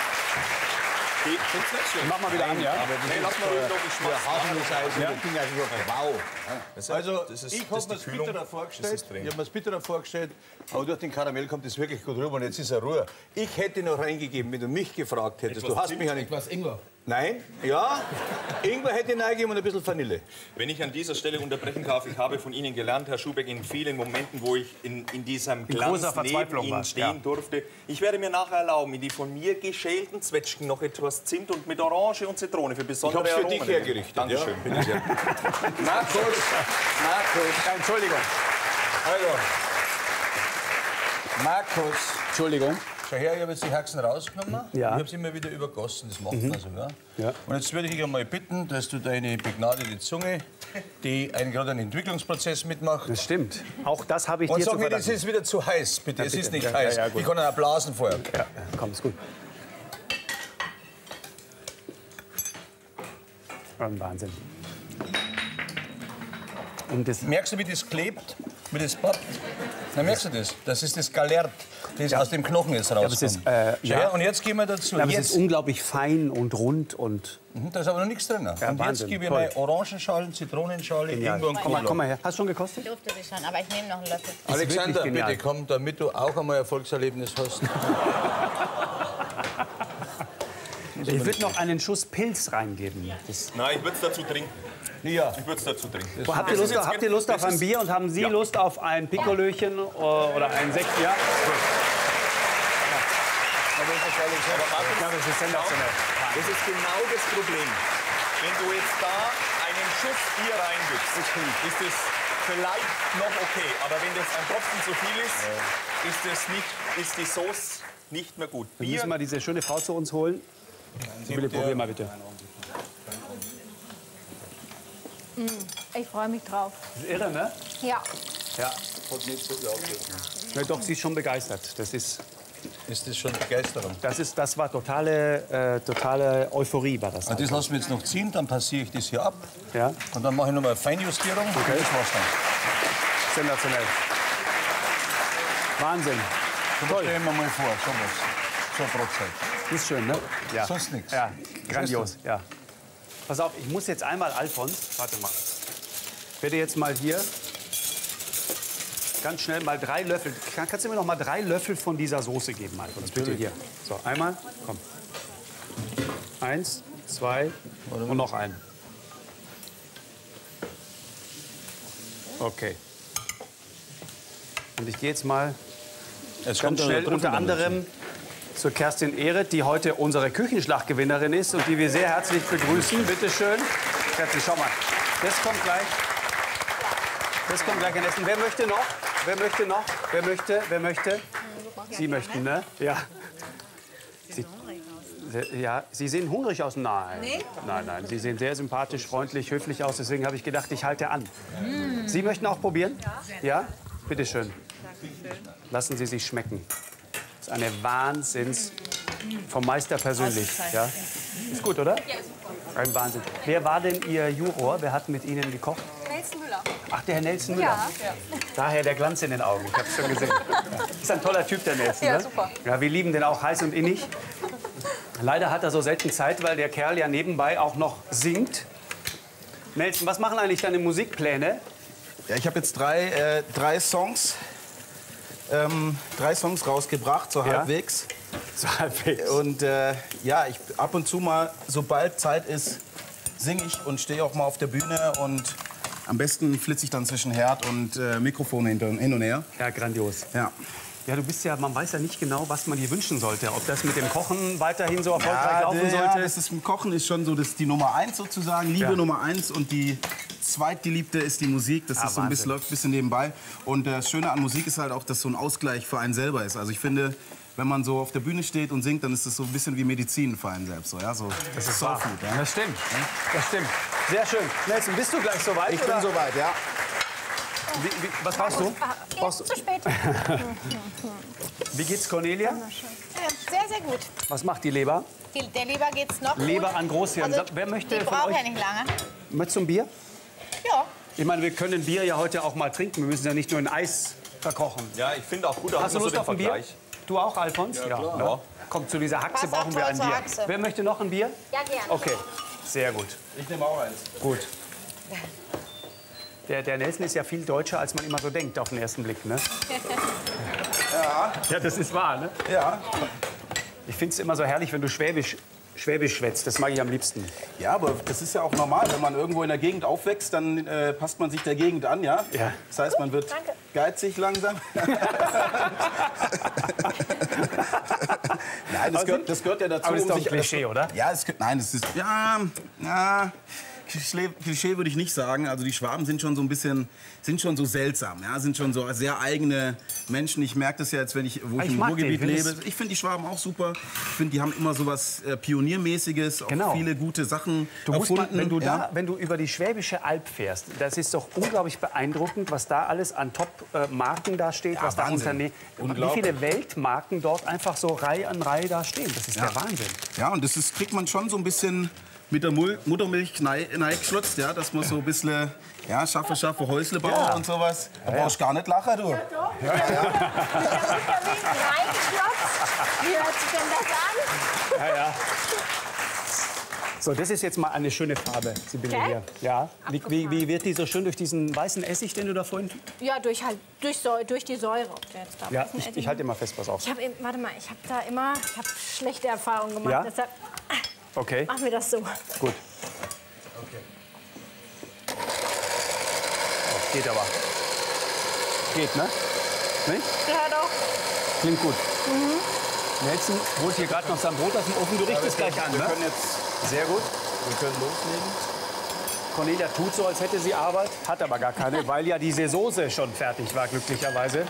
Mach mal wieder an, ja? Aber das Nee, ist lass mal ruhig noch einen Schmatz. für Haselnuss-Eis. Ja. Das Ding also wow. Also, das ist- ich das habe ist mir die es Kühlung, bitterer das vorgestellt. ist drin. Ich habe mir es bitterer vorgestellt, aber durch den Karamell kommt es wirklich gut rüber und jetzt ist er Ruhe. Ich hätte noch reingegeben, wenn du mich gefragt hättest. Du hast mich ja nicht... Was Ingwer? Nein, ja, Ingwer hätte ich reingegeben und ein bisschen Vanille. Wenn ich an dieser Stelle unterbrechen darf, ich habe von Ihnen gelernt, Herr Schubeck, in vielen Momenten, wo ich in, in diesem Glanz großer neben Verzweiflung Ihnen war, stehen ja. durfte. Ich werde mir nachher erlauben, in die von mir geschälten Zwetschgen noch etwas Zimt und mit Orange und Zitrone für Ich besondere habe es für Aromen. dich hergerichtet. Dankeschön. Ja, bitte sehr. Markus, Markus, Ja, Entschuldigung. also, Markus, Entschuldigung. schau her, ich habe jetzt die Haxen rausgenommen. Ja. Ich habe sie immer wieder übergossen, das macht man so. Ja? Ja. Und jetzt würde ich dich einmal bitten, dass du deine begnadete Zunge, die einen, gerade einen Entwicklungsprozess mitmacht, Das stimmt. Auch das habe ich und dir zu sag nicht, es verdanken. ist wieder zu heiß, bitte. Es bitte. ist nicht Ja, ja, heiß. ja, gut. ich kann auch blasen vorher. Ja, komm, ist gut. Ein Wahnsinn. Und das, Merkst du, wie das klebt, wie das pappt? Dann merkst du das. Das ist das Galert, das aus dem Knochen jetzt aber es rauskommt. ist, äh, Schau ja. her, und jetzt gehen wir dazu. aber es Jetzt, ist unglaublich fein und rund und Mhm, da ist aber noch nichts drin. und Wahnsinn, jetzt gebe ich toll. mal Orangenschalen, Zitronenschale, genial. Ingwer und Komm mal, Knoblauch. komm mal her. Hast du schon gekostet? Durfte sie schon, aber ich nehme noch einen Löffel. Alexander, wirklich genial. bitte komm, damit du auch einmal Erfolgserlebnis hast. Ich würde noch einen Schuss Pilz reingeben. Das, Nein, ich würde es dazu trinken. Ja. Ich würde es dazu trinken. habt, ihr Lust, habt ihr Lust auf ein Bier und haben Sie Lust auf ein Pikolöchen oder ein Sekt? Ja? Ja, das ist sensationell. Das ist genau das Problem. Wenn du jetzt da einen Schuss Bier reingibst, ist es vielleicht noch okay. Aber wenn das ein Tropfen zu viel ist, ist, das nicht, ist die Sauce nicht mehr gut. Wir Bier, müssen mal diese schöne Frau zu uns holen. Sibylle, probier mal bitte. Ich freue mich drauf. Das ist irre, ne? Ja. Ja. Ja, doch, sie ist schon begeistert. Das ist, Ist das schon Begeisterung? das ist, das war totale, äh, totale Euphorie, war das. Und das lassen wir jetzt noch ziehen, dann passiere ich das hier ab. Ja, Und dann mache ich noch mal eine Feinjustierung. Okay. Und das war's dann. sensationell. Wahnsinn. So, stellen wir mal vor, sowas. So eine Brotzeit. Ist schön, ne? Ja. Sonst nichts. Ja, grandios, ja. Pass auf, ich muss jetzt einmal, Alfons, warte mal. Ich werde jetzt mal hier ganz schnell mal drei Löffel. Kann, kannst du mir noch mal drei Löffel von dieser Soße geben, Alfons? Bitte hier. So, einmal, komm. Eins, zwei und noch einen. Okay. Und ich gehe jetzt mal Jetzt ganz der schnell Trüffel unter dann dazu. anderem zur Kerstin Ehret, die heute unsere Küchenschlachtgewinnerin ist und die wir sehr herzlich begrüßen. Bitte schön. Kerstin, schau mal. Das kommt gleich. Das kommt gleich in Essen. Wer möchte noch? Wer möchte noch? Wer möchte? Wer möchte? Sie möchten, ne? Ja. Sie, ja, Sie sehen hungrig aus. Nein. Nein, nein. Sie sehen sehr sympathisch, freundlich, höflich aus. Deswegen habe ich gedacht, ich halte an. Sie möchten auch probieren? Ja? Bitte schön. Lassen Sie sich schmecken. Das ist eine Wahnsinns... Vom Meister persönlich. Ja? Ist gut, oder? Ja, super. Ein Wahnsinn. Wer war denn Ihr Juror? Wer hat mit Ihnen gekocht? Nelson Müller. Ach, der Herr Nelson Müller. Ja. Daher der Glanz in den Augen. Ich habe es schon gesehen. Ja. Ist ein toller Typ, der Nelson. Ja, ne? super. Ja, wir lieben den auch heiß und innig. Leider hat er so selten Zeit, weil der Kerl ja nebenbei auch noch singt. Nelson, was machen eigentlich deine Musikpläne? Ja, ich habe jetzt drei, äh, drei Songs, ähm, drei Songs rausgebracht, so Ja. halbwegs. So halbwegs. Und äh, ja, ich ab und zu mal, sobald Zeit ist, singe ich und stehe auch mal auf der Bühne und Am besten flitze ich dann zwischen Herd und äh, Mikrofon hinter, hin und her. Ja, grandios. Ja. Ja, du bist ja, man weiß ja nicht genau, was man dir wünschen sollte. Ob das mit dem Kochen weiterhin so erfolgreich Ja, laufen der, sollte. das ist, im Kochen ist schon so das die Nummer eins sozusagen, Liebe Ja. Nummer eins und die zweitgeliebte ist die Musik. Das Ah, ist so ein bisschen, Wahnsinn. läuft ein bisschen nebenbei. Und das Schöne an Musik ist halt auch, dass so ein Ausgleich für einen selber ist. Also ich finde, wenn man so auf der Bühne steht und singt, dann ist das so ein bisschen wie Medizin für einen selbst. So, ja? so, Das ist Soul wahr. Food, ja? Das stimmt. Das stimmt. Sehr schön. Nelson, bist du gleich soweit? Ich bin oder? soweit, ja. Wie, wie, was brauchst du? Ah, Brauchst jetzt du? zu spät. Wie geht's, Cornelia? Ja, sehr, sehr gut. Was macht die Leber? Die, der Leber geht's noch Leber gut. an Großhirn. Also, Wer möchte die von braucht euch- ja nicht lange. Möchtest du ein Bier? Ja. Ich meine, wir können Bier ja heute auch mal trinken. Wir müssen ja nicht nur in Eis verkochen. Ja, ich finde auch gut, auch Hast du immer Lust so auf den ein Bier? Vergleich. Du auch, Alfons? Ja, klar. Ja. Kommt, zu dieser Haxe Passt auch brauchen wir toll ein zur Bier. Haxe. Wer möchte noch ein Bier? Ja, gerne. Okay, sehr gut. Ich nehme auch eins. Gut. Der, der Nelson ist ja viel deutscher, als man immer so denkt auf den ersten Blick, ne? Ja. Ja, das ist wahr, ne? Ja. Ich finde es immer so herrlich, wenn du Schwäbisch, Schwäbisch schwätzt. Das mag ich am liebsten. Ja, aber das ist ja auch normal. Wenn man irgendwo in der Gegend aufwächst, dann äh, passt man sich der Gegend an, ja? Ja. Das heißt, man wird danke. geizig langsam. Nein, das gehört, das gehört ja dazu. Aber das ist doch um ein sich- Klischee, oder? Ja, es, gibt- nein, das ist, ja, ja, Klischee, Klischee würde ich nicht sagen. Also die Schwaben sind schon so ein bisschen, sind schon so seltsam, ja, sind schon so sehr eigene Menschen. Ich merke das ja jetzt, wenn ich, wo ich, Ich im mag Ruhrgebiet den. Ich lebe. find Ich finde die Schwaben auch super. Ich finde, die haben immer so was äh, Pioniermäßiges, auch Genau. viele gute Sachen Du musst erfunden. mal, wenn du ja. da, wenn du über die Schwäbische Alb fährst, das ist doch unglaublich beeindruckend, was da alles an Top-Marken da steht, was da Wahnsinn. Unternehmen, wie Unglaublich. viele Weltmarken dort einfach so Reihe an Reihe da stehen. Das ist der Wahnsinn. Ja, und das ist, kriegt man schon so ein bisschen mit der Mul Muttermilch geschlotzt, ja, dass man so ein bisschen ja, schaffe, schaffe Häusle bauen Ja. und sowas. Da brauchst du gar nicht lachen, du. Mit der Muttermilch reingeschlotzt. Wie hört sich denn das an? Ja, ja. So, das ist jetzt mal eine schöne Farbe, Sibylle Okay. hier. Ja. Wie, wie, wie wird die so schön durch diesen weißen Essig, den du da vorhin... Ja, durch, halt, durch, Säu- durch die Säure. Ob der jetzt da Ja, ein bisschen ich, ich Essig- halte immer fest, pass auf. Ich habe, warte mal, ich habe da immer, ich habe schlechte Erfahrungen gemacht. Ja? Deshalb Okay, machen wir das so. gut. Geht aber. Geht, ne? Nicht? Ja, doch. Klingt gut. Nelson holt hier gerade noch sein Brot aus dem Ofen. Du richtest gleich an, Wir ne? können jetzt Sehr gut. wir können loslegen. Cornelia tut so, als hätte sie Arbeit, hat aber gar keine, weil ja diese Soße schon fertig war, glücklicherweise.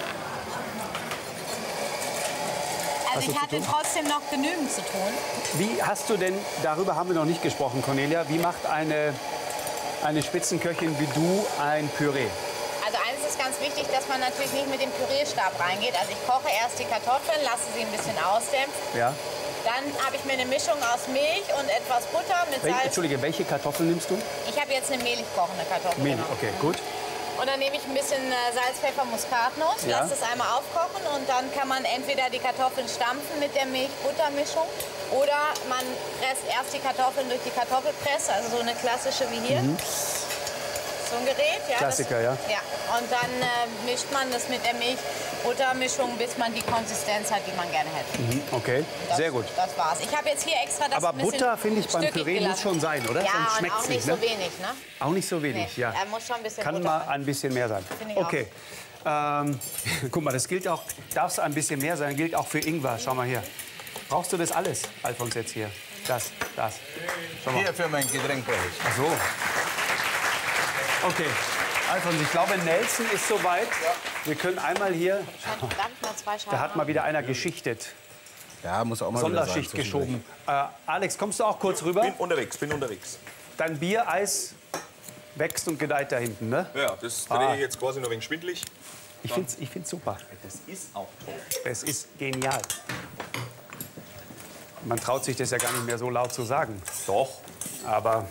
Also ich hatte trotzdem noch genügend zu tun. Wie hast du denn, darüber haben wir noch nicht gesprochen, Cornelia, wie macht eine, eine Spitzenköchin wie du ein Püree? Also eines ist ganz wichtig, dass man natürlich nicht mit dem Pürierstab reingeht. Also ich koche erst die Kartoffeln, lasse sie ein bisschen ausdämpfen. Ja? Dann habe ich mir eine Mischung aus Milch und etwas Butter mit Wel Salz. Entschuldige, welche Kartoffeln nimmst du? Ich habe jetzt eine mehlig kochende Kartoffel. Milch, genommen. okay, gut. Und dann nehme ich ein bisschen äh, Salz, Pfeffer, Muskatnuss, Ja. lasse es einmal aufkochen und dann kann man entweder die Kartoffeln stampfen mit der Milch-Butter-Mischung oder man presst erst die Kartoffeln durch die Kartoffelpresse, also so eine klassische wie hier. So ein Gerät, ja. Mhm. Klassiker, das, ja. Ja, und dann äh, mischt man das mit der Milch-Butter-Mischung, bis man die Konsistenz hat, die man gerne hätte. Mhm, okay, Das, sehr gut. Das war's. Ich habe jetzt hier extra das Aber ein bisschen Butter, finde ich, beim stückig Püree muss gelassen. schon sein, oder? Ja, Sonst und schmeckt's auch nicht nicht, so ne? wenig, ne? Auch nicht so wenig, Nee, ja. er muss schon ein bisschen Kann Butter mal sein. ein bisschen mehr sein. Finde ich auch. Okay. Ähm, guck mal, das gilt auch, darf es ein bisschen mehr sein, gilt auch für Ingwer. Schau mal hier. Brauchst du das alles, Alfons, jetzt hier? Das, das. Schau mal. Hier für mein Getränk brauche ich. Ach so. Okay. Alfons, ich glaube, Nelson ist soweit. Wir können einmal hier, Darf ich mal zwei Scheiben da hat mal wieder einer geschichtet, Ja, muss auch mal Sonderschicht wieder sein, geschoben. Äh, Alex, kommst du auch kurz rüber? Bin unterwegs, bin unterwegs. Dein Biereis wächst und gedeiht da hinten, ne? Ja, das Ah. drehe ich jetzt quasi noch ein wenig schwindelig. Ich find's, ich find's super. Das ist auch toll. Es ist genial. Man traut sich das ja gar nicht mehr so laut zu sagen. Doch. Aber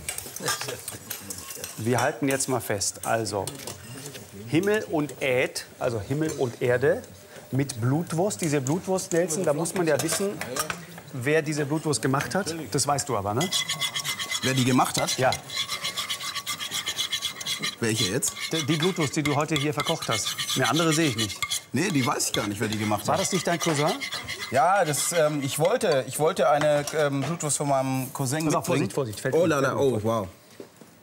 wir halten jetzt mal fest. Also Himmel und Äd, also Himmel und Erde mit Blutwurst. Diese Blutwurst, Nelson, da muss man ja wissen, wer diese Blutwurst gemacht hat. Das weißt du aber, ne? Wer die gemacht hat? Ja. Welche jetzt? Die die Blutwurst, die du heute hier verkocht hast. Eine andere sehe ich nicht. Nee, die weiß ich gar nicht, wer die gemacht War hat. das nicht dein Cousin? Ja, das, ähm, ich, wollte, ich wollte eine ähm, Blutwurst von meinem Cousin Pass auf, mitbringen. Vorsicht, Vorsicht, fällt Oh, um. la, la, oh, wow.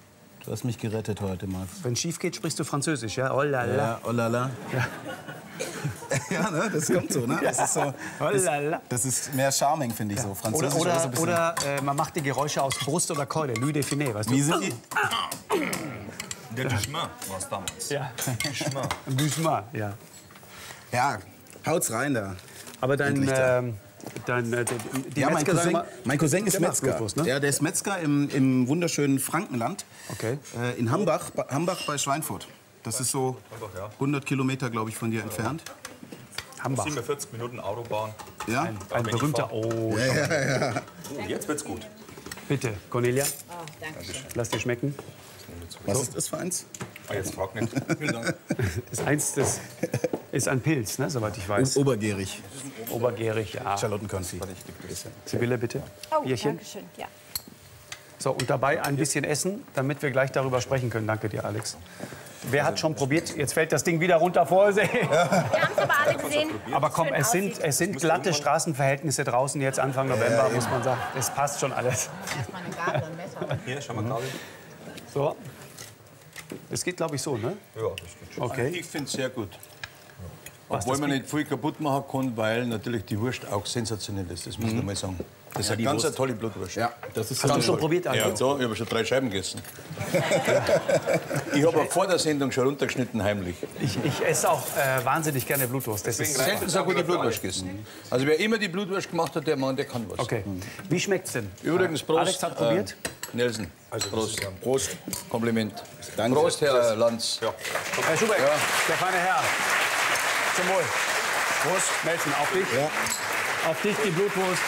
Du hast mich gerettet heute, Max. Wenn schief geht, sprichst du Französisch, ja? Oh la la. Ja, oh la la. Ja. Ja, ne? Das kommt so, ne? Das ist, so, Oh la la. das, das ist mehr Charming, finde ich, so. Französisch Oder, so ein oder, bisschen- oder äh, man macht die Geräusche aus Brust oder Keule, Louis Define, weißt du? Wie sind die? Der Duchemin war es damals. Ja. Duchemin. Duchemin, ja. Ja, haut's rein da. Aber dein, Endlich da. ähm, dein äh, die, die Ja, mein Metzger sagen Cousin, immer- mein Cousin ist Der macht Metzger. Blutwurst, ne? Ja, der ist Metzger im, im wunderschönen Frankenland. Okay. Äh, in Hambach, bei- Hambach bei Schweinfurt. Das ist so hundert Kilometer, glaube ich, von dir entfernt. Hambach. siebenundvierzig Minuten Autobahn. Ja? Ein wenn ich berühmter. fahr. Oh, Oh, jetzt wird's gut. bitte, Cornelia, Oh, danke schön. lass dir schmecken. Was ist das für eins? Ah, jetzt frag nicht. Vielen Dank. Das ist eins, das ist ein Pilz, ne, soweit ich weiß. Obergärig. Obergärig, ja. Charlottenkonfi. Sibylle, bitte. Oh, Bierchen. danke schön. Ja. So, und dabei ein bisschen essen, damit wir gleich darüber sprechen können. Danke dir, Alex. Wer hat schon probiert? Jetzt fällt das Ding wieder runter, Vorsicht. Wir haben es aber alle gesehen. Aber komm, Schön es sind, aussieht. es sind glatte Straßenverhältnisse draußen jetzt Anfang November, muss man sagen. Es passt schon alles. Erstmal eine Gabel und Messer. Hier, schau mal, Kabel. So. Es geht, glaube ich, so, ne? Ja, das geht schon. Okay. Ich finde es sehr gut. Was, Obwohl das man geht- nicht viel kaputt machen kann, weil natürlich die Wurst auch sensationell ist. Das muss Mhm. ich mal sagen. Das ist eine ganz eine tolle Blutwurst. Ja, das ist Hast du schon probiert, Ja, Alex? so, ich habe schon drei Scheiben gegessen. Ich habe auch vor der Sendung schon runtergeschnitten, heimlich. Ich, ich esse auch äh, wahnsinnig gerne Blutwurst. Das ist Selten so gute Blutwurst gegessen. Also wer immer die Blutwurst gemacht hat, der Mann, der kann was. okay. Wie schmeckt's denn? Übrigens, Prost. Alex hat probiert. Äh, Nelson, Prost. Prost. Kompliment. Danke. Prost, Herr Lanz. Herr Schubeck, der feine Herr. Zum Wohl. Prost, Nelson, auf dich. Ja. Auf dich die Blutwurst.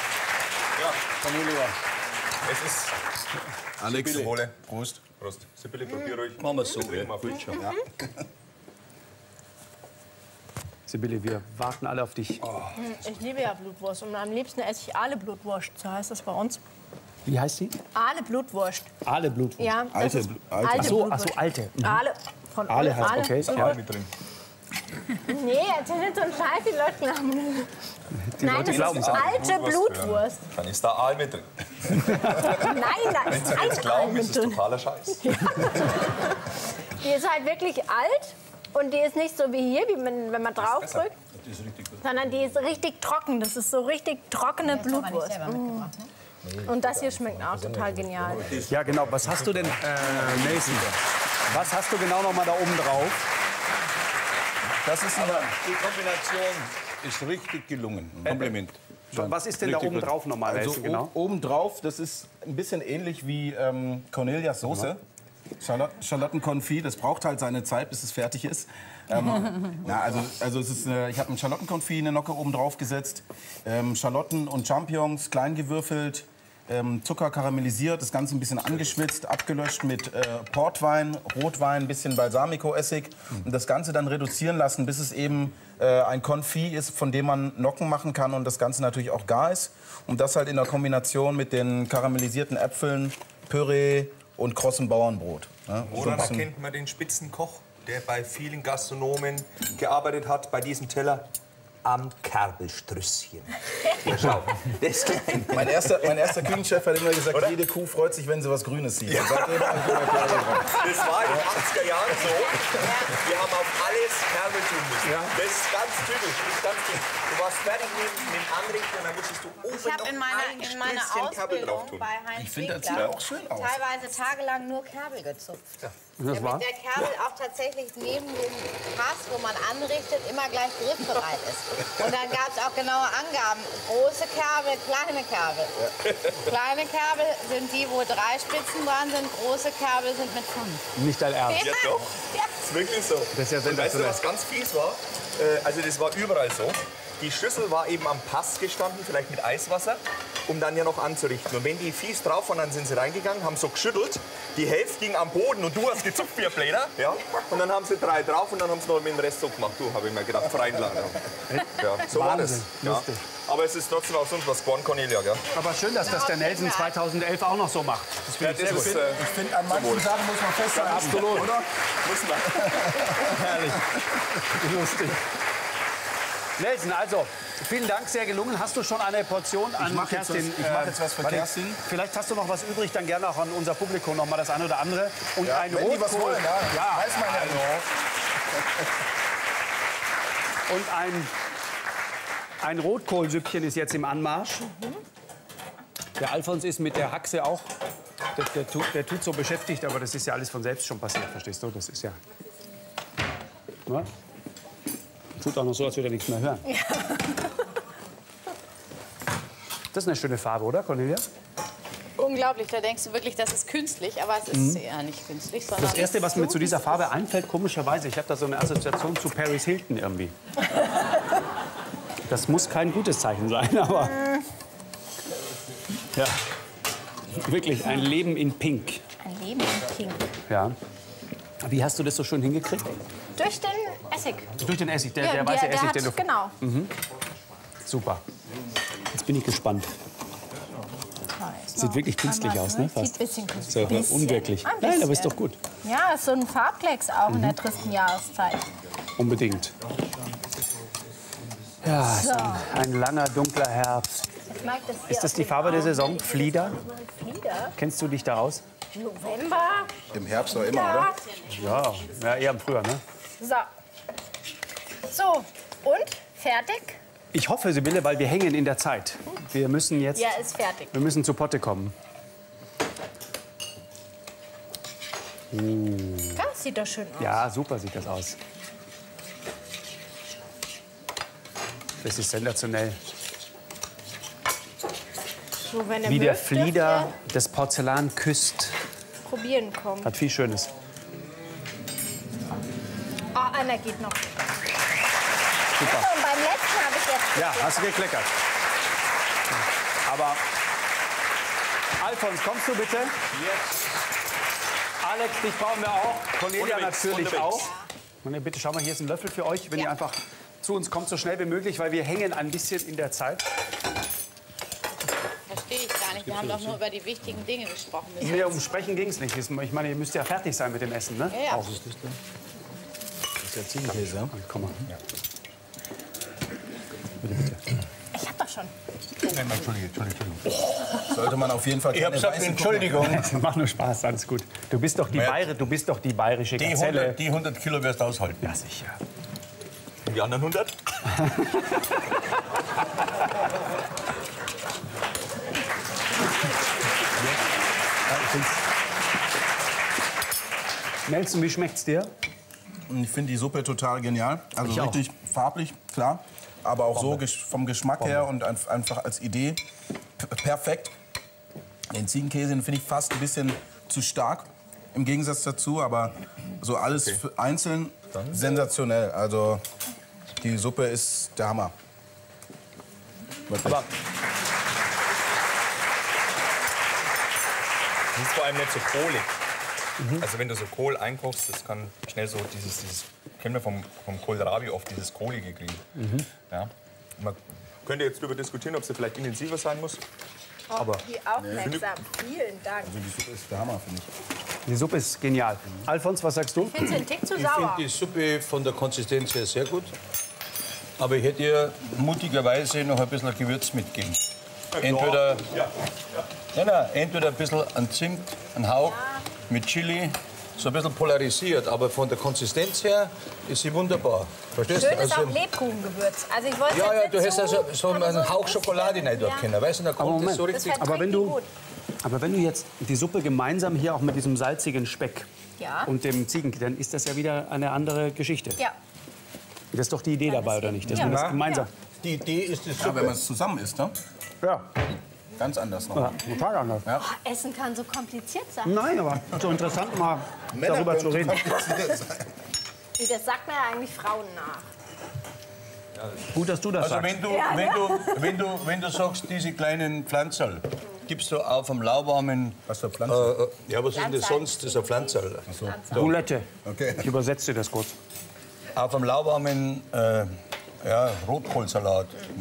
Es ist Alex. Sibylle. Wohle. Prost. Prost. Sibylle, probier ruhig. Machen wir es so. Trink mal Gut schon. Sibylle, wir warten alle auf dich. Ich liebe ja Blutwurst und am liebsten esse ich Aale Blutwurst. So heißt das bei uns. Wie heißt sie? Aale Blutwurst. Aale Blutwurst. Ja, das Alte ist Bl- alte. alte Ach so, ach Blutwurst. so, alte. Mhm. Aale. Von Aale heißt, Aale. okay. Ja. Ja. mit drin. Nee, erzähl nicht so einen Scheiß, die Leute glauben. Die Nein, Leute das glauben ist es. alte Blutwurst. Dann ist da Aal mit drin. Nein, da Wenn ist Sie ein jetzt Aal glauben, ist mit es drin. totaler Scheiß. Die ist halt wirklich alt und die ist nicht so wie hier, wie man, wenn man draufdrückt, sondern die ist richtig trocken. Das ist so richtig trockene Aber nicht Blutwurst. selber mitgebracht, ne? Und das hier schmeckt auch total genial. Ja, genau. Was hast du denn, äh, Nelson? Was hast du genau noch mal da oben drauf? Das ist aber die Kombination ist richtig gelungen. Kompliment. Was ist denn da Richtig oben gut. drauf normalerweise? Also genau? o- obendrauf, das ist ein bisschen ähnlich wie ähm, Cornelias Soße. Charlot Charlottenkonfit, das braucht halt seine Zeit, bis es fertig ist. Ähm, na, also, also es ist, äh, ich habe ein Charlottenkonfit, eine Nocke oben drauf gesetzt, ähm, Schalotten und Champignons klein gewürfelt, ähm, Zucker karamellisiert, das Ganze ein bisschen angeschwitzt, abgelöscht mit äh, Portwein, Rotwein, ein bisschen Balsamico-Essig und das Ganze dann reduzieren lassen, bis es eben äh, ein Konfit ist, von dem man Nocken machen kann und das Ganze natürlich auch gar ist. Und das halt in der Kombination mit den karamellisierten Äpfeln, Püree und krossem Bauernbrot. Ja, so ein Woran bisschen- erkennt man den Spitzenkoch, der bei vielen Gastronomen gearbeitet hat, bei diesem Teller? Am Kerbelstrüsschen. Ja, schau, das klein. Mein erster, mein erster Küchenchef hat immer gesagt, jede Kuh freut sich, wenn sie was Grünes sieht. Und seitdem habe ich immer Kerbel drauf. Das war in den achtziger Jahren so. Wir haben auf alles Kerbel tun müssen. Das ist ganz typisch. Das ist ganz typisch. Du warst fertig mit, mit dem Anrichten und dann musstest du oben Ich habe in noch meiner, ein in meiner Stückchen Kerbel drauf Ausbildung tun. bei Heinz Ich finde, das Winkler sieht auch schön aus. teilweise tagelang nur Kerbel gezupft. Das war? Damit der Kerbel auch tatsächlich neben dem Fass, wo man anrichtet, immer gleich griffbereit ist. Und dann gab es auch genaue Angaben. Große Kerbel, kleine Kerbel. Kleine Kerbel sind die, wo drei Spitzen dran sind. Große Kerbel sind mit fünf. Nicht dein Ernst. Ja, doch. Ja. Das ist wirklich so. Das ist ja Und weißt du, sensationell. was ganz fies war? Äh, also das war überall so. Die Schüssel war eben am Pass gestanden, vielleicht mit Eiswasser, um dann ja noch anzurichten. Und wenn die fies drauf waren, dann sind sie reingegangen, haben so geschüttelt. Die Hälfte ging am Boden und du hast gezupft wie ein Bläder. Ja? Und dann haben sie drei drauf und dann haben sie noch mit dem Rest so gemacht. Du, habe ich mir gedacht, freien lang. Ja, so war das. Wahnsinn, Ja. lustig. Aber es ist trotzdem auch sonst was geworden, Cornelia. Gell? Aber schön, dass das der Nelson zweitausendelf auch noch so macht. Das finde ich Ja, sehr das gut. ist, äh, Ich finde, an manchen Sachen muss man festhalten. Absolut. Oder? muss man. Herrlich. Lustig. Nelson, also, vielen Dank, sehr gelungen. Hast du schon eine Portion an Ich mache jetzt, was- Kerstin? ich mach äh, jetzt was für warte, Kerstin. Vielleicht hast du noch was übrig, dann gerne auch an unser Publikum noch mal das eine oder andere. Und Ja, ein wenn die was Rotkohl. wollen, ja. ja. Weiß man ja nicht. Und ein, ein Rotkohlsüppchen ist jetzt im Anmarsch. Der Alfons ist mit der Haxe auch. Der, der, tut, der tut so beschäftigt, aber das ist ja alles von selbst schon passiert, verstehst du? Das ist ja. Ja? Tut auch noch so, als würde er nichts mehr hören. Ja. Das ist eine schöne Farbe, oder, Cornelia? Unglaublich, da denkst du wirklich, das ist künstlich, aber es ist ja nicht künstlich, sondern Das Erste, was so mir zu dieser Farbe einfällt, komischerweise, ich habe da so eine Assoziation zu Paris Hilton irgendwie. Das muss kein gutes Zeichen sein, aber... Ja, wirklich ein Leben in Pink. Ein Leben in Pink. Ja. Wie hast du das so schön hingekriegt? Durch den Essig. Durch den Essig, der, Ja, der weiße der, der Essig, hat, den du... genau. Super. Jetzt bin ich gespannt. Sieht wirklich künstlich aus, ne? Sieht Fast. ein bisschen künstlich So, aus. Bisschen. unwirklich. Ein Nein, aber bisschen. ist doch gut. Ja, ist so ein Farbklecks auch in der tristen Jahreszeit. Unbedingt. Ja, ist ein, ein langer, dunkler Herbst. Ich mag das hier Ist das auf die dem Farbe der Arm. Saison? Flieder? Flieder? Kennst du dich da aus? November. Im Herbst doch immer, oder? Ja, ja eher im Frühjahr, ne? So. So, und? Fertig? Ich hoffe, Sibylle, weil wir hängen in der Zeit. Wir müssen jetzt... Ja, ist fertig. Wir müssen zu Potte kommen. Das sieht doch schön aus. Ja, super sieht das aus. Das ist sensationell. So, wenn ihr Wie der mögt, Flieder dürft das Porzellan küsst. ihr probieren kommen. Hat viel Schönes. Oh, einer geht noch. Super. Und beim letzten habe ich jetzt... Ja, hast du gekleckert. Aber Alfons, kommst du bitte? Alex, dich brauchen wir auch. Cornelia Unterwegs, natürlich unterwegs. auch. Und bitte schau mal, hier ist ein Löffel für euch, wenn ihr einfach zu uns kommt, so schnell wie möglich, weil wir hängen ein bisschen in der Zeit. Verstehe ich gar nicht. Wir haben doch nur über die wichtigen Dinge gesprochen. bis Nee, jetzt. um Sprechen ging es nicht. Ich meine, ihr müsst ja fertig sein mit dem Essen, ne? Ja, ja. Auch. Das ist ja Ziegenkäse, ja? Komm mal. Ich hab doch schon. Entschuldige, Entschuldige, Entschuldige. Sollte man auf jeden Fall Ich habe keine gesagt, weißen Entschuldigung. Das macht nur Spaß, alles gut. Du bist doch die, Ja. Bayer, du bist doch die bayerische Die Gazelle. hundert, die hundert Kilo wirst du aushalten. Ja, sicher. Die anderen hundert? Nelson, wie schmeckt's dir? Ich finde die Suppe total genial. Also Ich auch. richtig farblich, klar. Aber auch so gesch- vom Geschmack her und einf- einfach als Idee p- perfekt. Den Ziegenkäse den finde ich fast ein bisschen zu stark im Gegensatz dazu. Aber so alles für einzeln sensationell. Also die Suppe ist der Hammer. Wirklich. Aber Das ist vor allem nicht so kohlig. Also wenn du so Kohl einkochst, das kann schnell so dieses, dieses kennen wir vom, vom Kohlrabi oft, dieses kohlige kriegen. Ja. Man könnte jetzt darüber diskutieren, ob es vielleicht intensiver sein muss. Aber wie aufmerksam. Vielen Dank. Also die Suppe ist der Hammer, finde ich. die Suppe ist genial. Alfons, was sagst du? Ich finde es ein Tick zu Ich sauer. finde die Suppe von der Konsistenz her sehr gut. Aber ich hätte ihr mutigerweise noch ein bisschen Gewürz mitgeben. Entweder, nein, nein, entweder ein bisschen an Zimt, ein Hauch mit Chili, so ein bisschen polarisiert. Aber von der Konsistenz her ist sie wunderbar. Verstehst Schön du? ist auch Lebkuchengewürz. Also ich wollte ja, ja, jetzt du nicht hast also so aber einen Hauch ein Schokolade bisschen- rein dort Ja. können. Weißt du, da kommt Moment. das so Das richtig. verträgt Aber wenn die du- gut. Aber wenn du jetzt die Suppe gemeinsam hier auch mit diesem salzigen Speck Ja. und dem Ziegen, dann ist das ja wieder eine andere Geschichte. Ja. Das ist doch die Idee dabei, oder nicht? Dass Ja. man das Ja. gemeinsam... Die Idee ist es Ja, wenn super. man es zusammen isst, ne? Ja, Ganz anders noch. ja total anders. Oh, Essen kann so kompliziert sein. Nein, aber so interessant mal darüber zu reden. Wie, das sagt man ja eigentlich Frauen nach. Gut, dass du das Also sagst. wenn du, Ja, wenn, ne? du, wenn, du, wenn du sagst, diese kleinen Pflanzerl, gibst du auf am lauwarmen... Was für Pflanzen? Äh, äh, ja, was ist denn das Pflanzerl. sonst? Das ist ein Pflanzerl. Boulette. Okay. Ich übersetze dir das kurz. Auf am lauwarmen äh, ja, Rotkohlsalat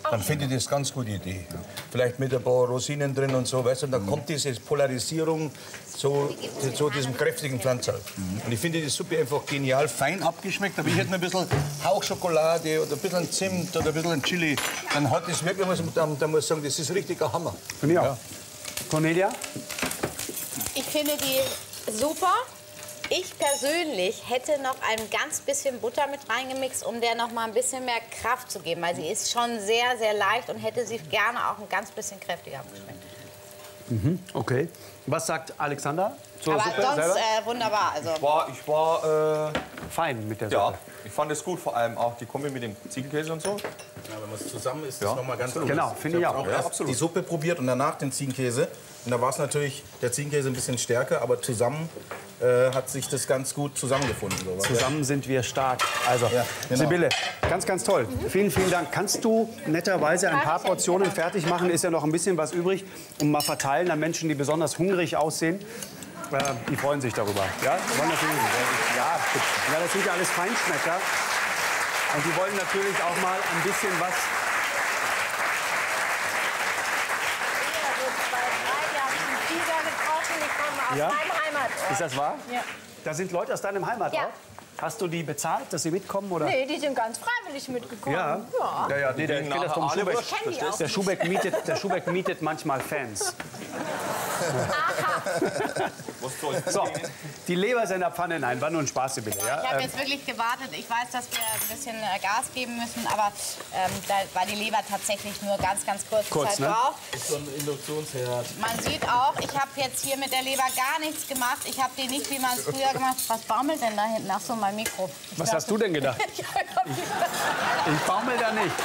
dann finde ich das eine ganz gute Idee. Vielleicht mit ein paar Rosinen drin und so, weißt du, und dann kommt diese Polarisierung zu, zu diesem kräftigen Pflanzerl. Und ich finde die Suppe einfach genial, fein abgeschmeckt, aber ich hätte noch ein bisschen Hauchschokolade oder ein bisschen Zimt oder ein bisschen Chili. Dann hat das wirklich, was man, da muss ich sagen, das ist richtig ein Hammer. Finde ich auch. Ja. Cornelia? Ich finde die super. Ich persönlich hätte noch ein ganz bisschen Butter mit reingemixt, um der noch mal ein bisschen mehr Kraft zu geben. Weil sie ist schon sehr, sehr leicht und hätte sie gerne auch ein ganz bisschen kräftiger abgeschmeckt. Mhm, okay. Was sagt Alexander zur Aber Suppe sonst selber? äh, wunderbar. Also, Ich war, ich war äh, Fein mit der Suppe. ja, ich fand es gut, vor allem auch die Kombi mit dem Ziegenkäse und so. Ja, wenn man es zusammen isst, ist Ja, das noch mal ganz anders. Genau, finde ich habe auch. auch erst absolut. die Suppe probiert und danach den Ziegenkäse. Und da war es natürlich der Ziegenkäse ein bisschen stärker, aber zusammen äh, hat sich das ganz gut zusammengefunden. So. Zusammen sind wir stark. Also, Ja, genau. Sibylle, ganz, ganz toll. Vielen, vielen Dank. Kannst du netterweise ein paar Portionen fertig machen? Ist ja noch ein bisschen was übrig. Und mal verteilen an Menschen, die besonders hungrig aussehen. Äh, die freuen sich darüber. Ja, die wollen natürlich, ja, ja, das sind ja alles Feinschmecker. Und die wollen natürlich auch mal ein bisschen was. Aus Ja? meinem Heimatort. Ist das wahr? Ja. Da sind Leute aus deinem Heimatort? Ja. Hast du die bezahlt, dass sie mitkommen? Oder? Nee, die sind ganz freiwillig mitgekommen. Ja. Ja. Ja, ja, nee, der, ich kenne das vom Schubeck. Ich kenn die auch. Der Schubeck mietet, der Schubeck mietet manchmal Fans. So, die Leber ist in der Pfanne. Nein, war nur ein Spaß, Sibylle. Ja? ich habe Ähm, jetzt wirklich gewartet. Ich weiß, dass wir ein bisschen äh, Gas geben müssen, aber ähm, da, weil die Leber tatsächlich nur ganz, ganz kurze Kurz, Zeit ne? braucht. Ist so ein Induktionsherd. Man sieht auch, ich habe jetzt hier mit der Leber gar nichts gemacht. Ich habe die nicht, wie man es früher gemacht hat. Was baumelt denn da hinten? Ach so, mein Mikro. Ich Was dachte- hast du denn gedacht? Ich baumel da nicht.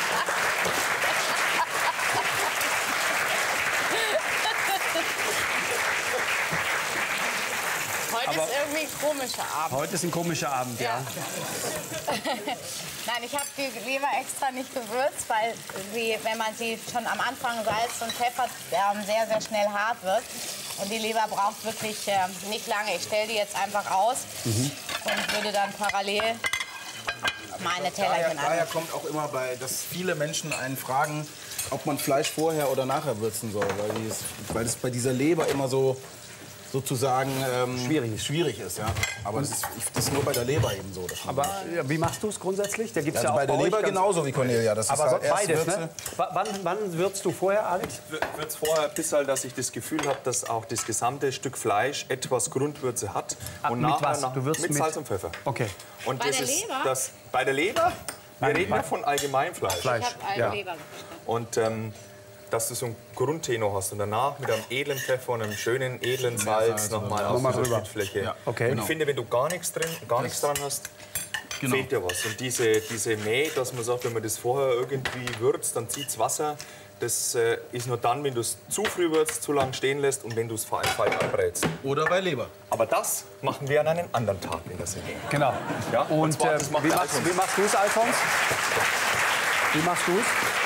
Heute Aber- ist irgendwie ein komischer Abend. Heute ist ein komischer Abend, ja. Nein, ich habe die Leber extra nicht gewürzt, weil sie, wenn man sie schon am Anfang salzt und pfeffert, ähm, sehr, sehr schnell hart wird. Und die Leber braucht wirklich äh, nicht lange. Ich stelle die jetzt einfach aus und würde dann parallel meine Daher, Tellerchen daher an. kommt auch immer bei, dass viele Menschen einen fragen, ob man Fleisch vorher oder nachher würzen soll, weil, dies, weil das bei dieser Leber immer so sozusagen ähm, Schwierig ist. schwierig ist, ja. Aber das ist, ich- das ist nur bei der Leber eben so. dass man- Aber ja, wie machst du es grundsätzlich? Da gibt's also ja auch bei der euch Leber ganz- genauso wie Cornelia. Das Aber ist so halt erst beides, Würze. ne? W- Wann, wann würzt du vorher, Alex? Wird es vorher bis halt, dass ich das Gefühl habe, dass auch das gesamte Stück Fleisch etwas Grundwürze hat. Ah, und mit nachher was? nach- Du würzt mit mit- Salz und Pfeffer. Okay. Und Bei das der ist Leber? Das, bei der Leber? Wir Nein, reden ja bei- von Allgemeinfleisch. Fleisch. Ich habe eine Ja. Leber. Und ähm, dass du so einen Grundtenor hast und danach mit einem edlen Pfeffer und einem schönen edlen Salz nochmal auf Nochmal dieser drüber. Schnittfläche. Ja, okay. Und Genau. ich finde, wenn du gar nichts drin, gar nichts dran hast, fehlt dir was. Und diese, diese Mäh, dass man sagt, wenn man das vorher irgendwie würzt, dann zieht's Wasser. Das äh, ist nur dann, wenn du es zu früh würzt, zu lang stehen lässt und wenn du es vor allem falsch anbrätst. Oder bei Leber. Aber das machen wir an einem anderen Tag in der Sendung. Genau. Ja, und Und zwar, äh, das macht wie, der machst, Alfons. wie machst du es, Alfons? Wie machst du es?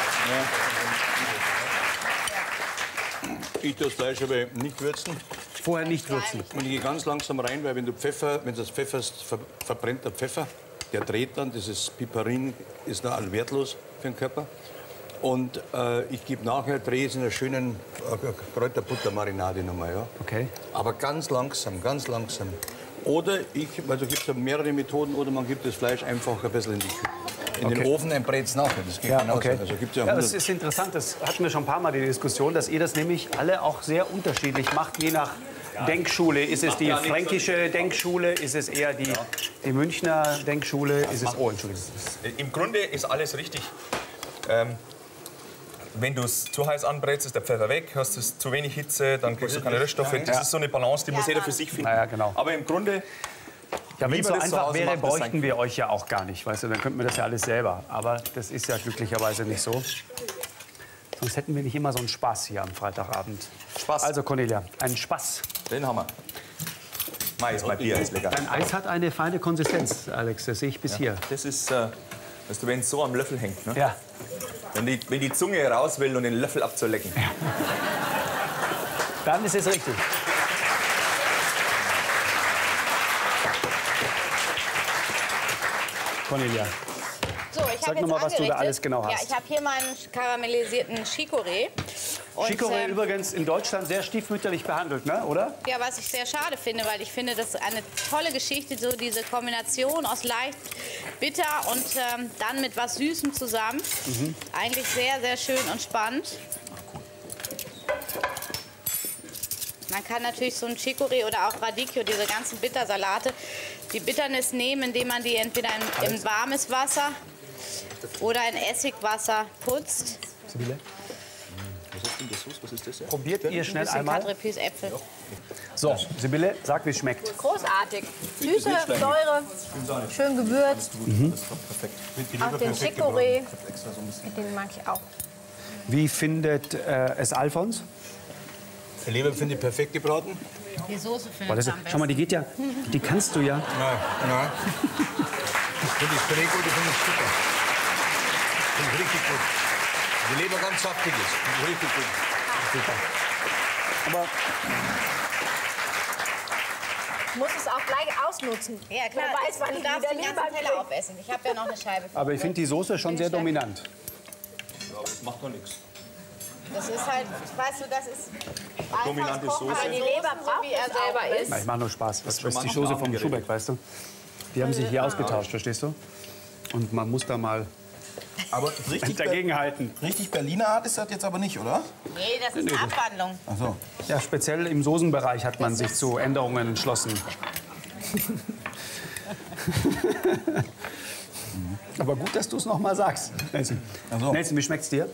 Ich tue das Fleisch aber nicht würzen. Vorher nicht würzen. Und ich gehe ganz langsam rein, weil wenn du Pfeffer, wenn du das pfefferst, ver verbrennt der Pfeffer. Der dreht dann, dieses Piperin ist dann all wertlos für den Körper. Und äh, ich gebe nachher, drehe es in einer schönen äh, Kräuterbuttermarinade nochmal. Ja. Okay. Aber ganz langsam, ganz langsam. Oder ich, weil du gibst ja mehrere Methoden, oder man gibt das Fleisch einfach ein bisschen in, die, in den Okay. Ofen, dann brät es nachher. Das geht Ja, genauso. okay. Also gibt's ja Ja, das hundert ist interessant. Das hatten wir schon ein paar Mal die Diskussion, dass ihr das nämlich alle auch sehr unterschiedlich macht, je nach Denkschule. Ist es die fränkische Denkschule? Ist es eher die, die Münchner Denkschule? Ist es, oh, Entschuldigung. Im Grunde ist alles richtig. Ähm, wenn du es zu heiß anbrätst, ist der Pfeffer weg. Hast du zu wenig Hitze, dann kriegst du keine Röststoffe. Das ist so eine Balance, die muss jeder für sich finden. Ja, ja, genau. Aber im Grunde, Ja, wenn es so Wie man das zu einfach Hause wäre, macht, das bräuchten sein- wir euch ja auch gar nicht. Weißt du, dann könnten wir das ja alles selber. Aber das ist ja glücklicherweise nicht so. Sonst hätten wir nicht immer so einen Spaß hier am Freitagabend. Spaß. Also Cornelia, einen Spaß. den haben wir. Mais, mein Bier ist lecker. Dein Eis hat eine feine Konsistenz, Alex. Das sehe ich bis hier. Das ist, äh, weißt du, wenn es so am Löffel hängt. Ne? Ja. Wenn, die, wenn die Zunge raus will und den Löffel abzulecken. Dann ist es richtig. So, Cornelia. ich Sag noch mal, was du da alles genau hast. Ja, ich habe hier meinen karamellisierten Chicorée. Und, Chicorée ähm, übrigens in Deutschland sehr stiefmütterlich behandelt, ne? Oder? Ja, was ich sehr schade finde, weil ich finde, das ist eine tolle Geschichte, so diese Kombination aus leicht bitter und ähm, dann mit was Süßem zusammen. Mhm. Eigentlich sehr, sehr schön und spannend. Man kann natürlich so ein Chicorée oder auch Radicchio, diese ganzen Bittersalate, die Bitternis nehmen, indem man die entweder in, in warmes Wasser oder in Essigwasser putzt. Sibylle? Was ist denn das? Was ist das? Probiert ihr schnell Ein einmal. Caprese Äpfel. So, Sibylle, sag, wie es schmeckt. Großartig. Süße, Säure, schön gewürzt. Mhm. Auch den Chicorée, den mag ich auch. Wie findet äh, es Alfons? Die Leber finde ich perfekt gebraten. Die Soße Boah, finde das, ich am besten. schau mal, die geht ja, die kannst du ja. Nein, nein. Finde ich Püree gut, finde ich super. Finde ich richtig gut. Die Leber ganz saftig ist. Finde ich richtig gut. Super. Aber Ich muss es auch gleich ausnutzen. Ja, klar, Wer weiß, wann du ich darfst wieder den Leber ganzen Teller krieg. aufessen. Ich habe ja noch eine Scheibe. Aber ich finde die Soße schon sehr dominant. Ja, aber das macht doch nichts. Das ist halt, weißt du, das ist Dominante Alfons kocht Soße. halt Die Leber so, braucht wie er es auch. selber ist. Na, ich mache nur Spaß. Das ist die manchmal Soße vom angeregt. Schubeck, weißt du? Die haben sich hier ausgetauscht, verstehst du? Und man muss da mal Aber richtig, dagegen halten. richtig Berliner Art ist das jetzt aber nicht, oder? Nee, das ist eine Abwandlung. Ach so. Ja, speziell im Soßenbereich hat man sich zu Änderungen entschlossen. Aber gut, dass du es noch mal sagst, Nelson. Ach so. Nelson, wie schmeckt's dir?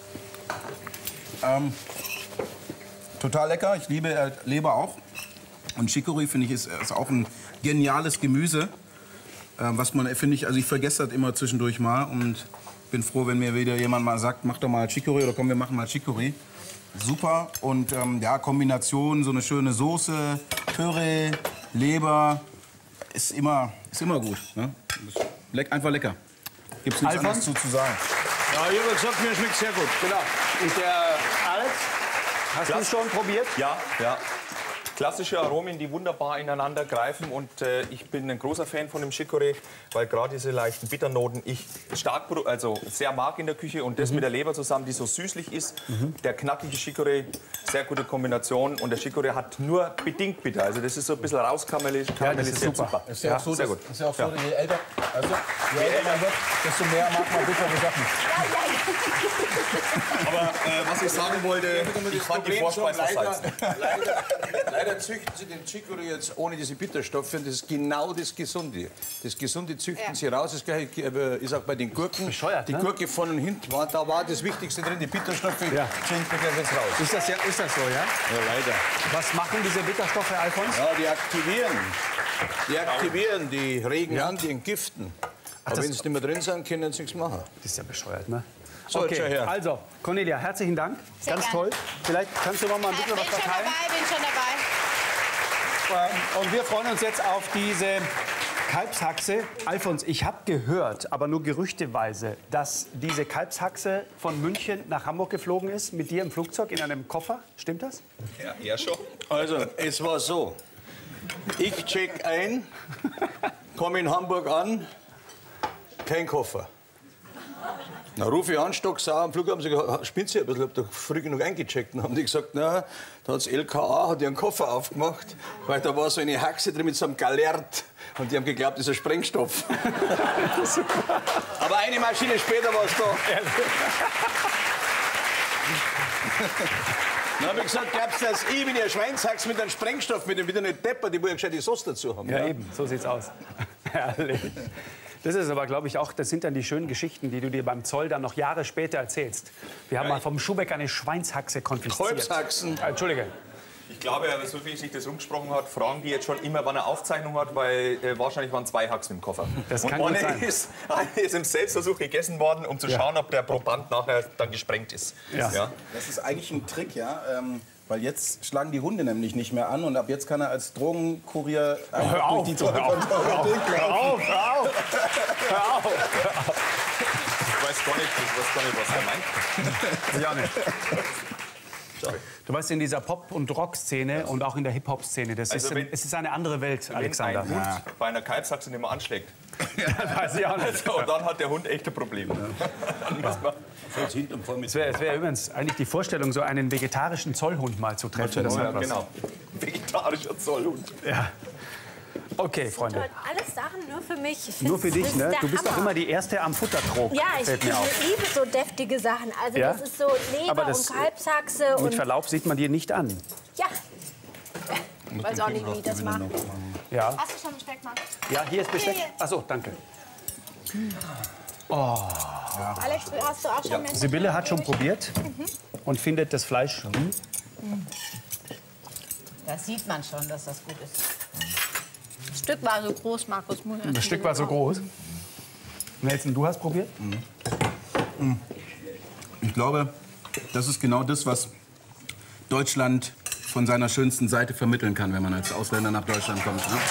Ähm, total lecker. Ich liebe äh, Leber auch. Und Chicorée, finde ich, ist, ist auch ein geniales Gemüse. Ähm, was man, finde ich, also ich vergesse das immer zwischendurch mal. Und bin froh, wenn mir wieder jemand mal sagt, mach doch mal Chicorée oder komm, wir machen mal Chicorée. Super. Und ähm, ja, Kombination, so eine schöne Soße, Püree, Leber, ist immer, ist immer gut. Ne? Leck, einfach lecker. Gibt's nichts Alfons? anderes zu, zu sagen. Ja, ich habe gesagt, mir schmeckt sehr gut. Genau. Und der Alex, hast du schon probiert? Ja, ja. Klassische Aromen, die wunderbar ineinander greifen. Und äh, ich bin ein großer Fan von dem Chicorée, weil gerade diese leichten Bitternoten ich stark, pro- also sehr mag in der Küche. Und das mit der Leber zusammen, die so süßlich ist. Der knackige Chicorée, sehr gute Kombination. Und der Chicorée hat nur bedingt bitter. Also das ist so ein bisschen rauskaramellisiert. super. Ist ja, auch so, sehr das- gut. Ist ja auch so, je älter, also, je älter man wird, desto mehr mag man bittere Sachen. Aber äh, was ich sagen wollte, ich fand die Vorspeise versalzen. Leider, leider züchten sie den Chicorée jetzt ohne diese Bitterstoffe. Das ist genau das Gesunde. Das Gesunde züchten Ja. sie raus. Das gleiche äh, ist auch bei den Gurken. Bescheuert, die ne? Gurke von und hinten, war, da war das Wichtigste drin, die Bitterstoffe. Ja. Sind wir gleich jetzt raus. Ist das, ja, ist das so, ja? Ja, leider. Was machen diese Bitterstoffe, Alfons? Ja, die aktivieren. Die aktivieren, die regen an, die entgiften. Aber das- wenn sie nicht mehr drin sind, können sie nichts machen. Das ist ja bescheuert, ne? So, jetzt schau Okay, her. also, Cornelia, herzlichen Dank. Sehr Ganz gern. toll. Vielleicht kannst du noch mal ein Ich bisschen bin was schon verteilen. dabei, bin schon dabei. Und wir freuen uns jetzt auf diese Kalbshaxe. Alfons, ich habe gehört, aber nur gerüchteweise, dass diese Kalbshaxe von München nach Hamburg geflogen ist, mit dir im Flugzeug in einem Koffer. Stimmt das? Ja, eher schon. Also, es war so. Ich check ein, komme in Hamburg an, kein Koffer. Dann rufe ich an, stocksauer am Flughafen, sage, spinnt Sie ein bisschen, ich habe da früh genug eingecheckt. Dann haben die gesagt, na, da hat das L K A hat ihren Koffer aufgemacht, weil da war so eine Haxe drin mit so einem Galert. Und die haben geglaubt, das ist ein Sprengstoff. Aber eine Maschine später war es da. Dann habe ich gesagt, glaubst du, dass ich, wenn ich eine Schweinshaxe mit einem Sprengstoff mit dem wieder nicht depper, die wollen ja gescheite Sauce dazu haben. Ja, eben, so sieht's aus. Herrlich. Das ist aber, glaube ich, auch, das sind dann die schönen Geschichten, die du dir beim Zoll dann noch Jahre später erzählst. Wir haben mal vom Schubeck eine Schweinshaxe konfisziert. Kalbshaxen. Ah, Entschuldige. Ich glaube, so wie sich das rumgesprochen hat, fragen die jetzt schon immer, wann er Aufzeichnung hat, weil äh, wahrscheinlich waren zwei Haxen im Koffer. Das kann und gut eine sein. ist, eine ist im Selbstversuch gegessen worden, um zu Ja. schauen, ob der Proband nachher dann gesprengt ist. Ja. Das ist eigentlich ein Trick, ja. Ähm, weil jetzt schlagen die Hunde nämlich nicht mehr an und ab jetzt kann er als Drogenkurier einfach Hör auf, durch die hör auf, Zollkontrolle hör auf, durchlaufen. hör auf, hör auf, hör auf. Ich weiß gar nicht, ich weiß gar nicht, was er meint. Ich auch nicht. Du weißt, in dieser Pop- und Rock-Szene und auch in der Hip-Hop-Szene, das Also ist, wenn- es ist eine andere Welt, Wenn Alexander. ein Hund bei einer Kalbshaxe nicht mehr anschlägt, Das weiß ich auch nicht. Und dann hat der Hund echte Probleme. Es wäre wär übrigens eigentlich die Vorstellung, so einen vegetarischen Zollhund mal zu treffen. Das Ja, hat was. genau. Vegetarischer Zollhund. Ja. Okay, Freunde. Alles Sachen nur für mich. Ich Nur für find's- dich, das ist ne? der Du bist doch Hammer. immer die Erste am Futtertrog. Ja, ich, fällt ich mir auf. liebe so deftige Sachen. Also Ja? das ist so Leber Aber das- und Kalbsachse und Mit Verlaub sieht man dir nicht an. ja. Ich weiß auch nicht, wie ich das mache. Ja, Hast du schon Besteck, Mann? ja hier ist Besteck. Ach so, danke. Alex, hast du auch schon Menschen? Sibylle hat schon probiert und findet das Fleisch. Das sieht man schon, dass das gut ist. Das Stück war so groß, Markus. Muss Das Stück war so groß. Nelson, du hast probiert? Ich glaube, das ist genau das, was Deutschland von seiner schönsten Seite vermitteln kann, wenn man als Ausländer nach Deutschland kommt. Ne?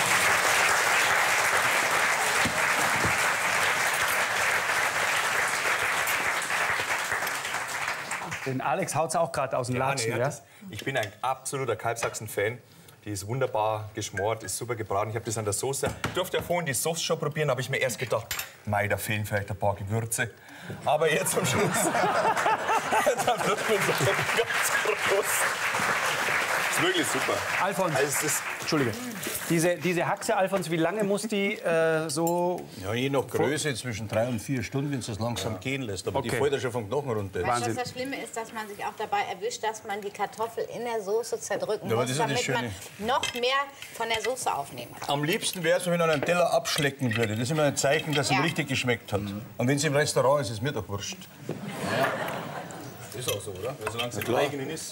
Den Alex haut's auch gerade aus dem Ja, Latschen, nee, ja? das, ich bin ein absoluter Kalbsachsen-Fan. Die ist wunderbar geschmort, ist super gebraten. Ich habe das an der Soße. Ich durfte ja vorhin die Soße schon probieren, habe ich mir erst gedacht, mei, da fehlen vielleicht ein paar Gewürze. Aber jetzt am Schluss, da wird mir so ganz groß. Ist wirklich super. Alfons, Also es ist, Entschuldige. Diese, diese Haxe, Alfons, wie lange muss die äh, so... Ja, je nach Größe zwischen drei und vier Stunden, wenn es das langsam gehen lässt. Aber die Okay. fällt ja schon vom Knochen runter. Weißt du, Wahnsinn. was das Schlimme ist, dass man sich auch dabei erwischt, dass man die Kartoffel in der Soße zerdrücken Ja, aber muss, das ist ja das damit man noch mehr von der Soße aufnehmen kann. Am liebsten wäre es, wenn man einen Teller abschlecken würde. Das ist immer ein Zeichen, dass es ihm Ja. richtig geschmeckt hat. Und wenn es im Restaurant ist, ist mir doch wurscht. ist auch so, oder? Weil solange es im klar. eigenen ist.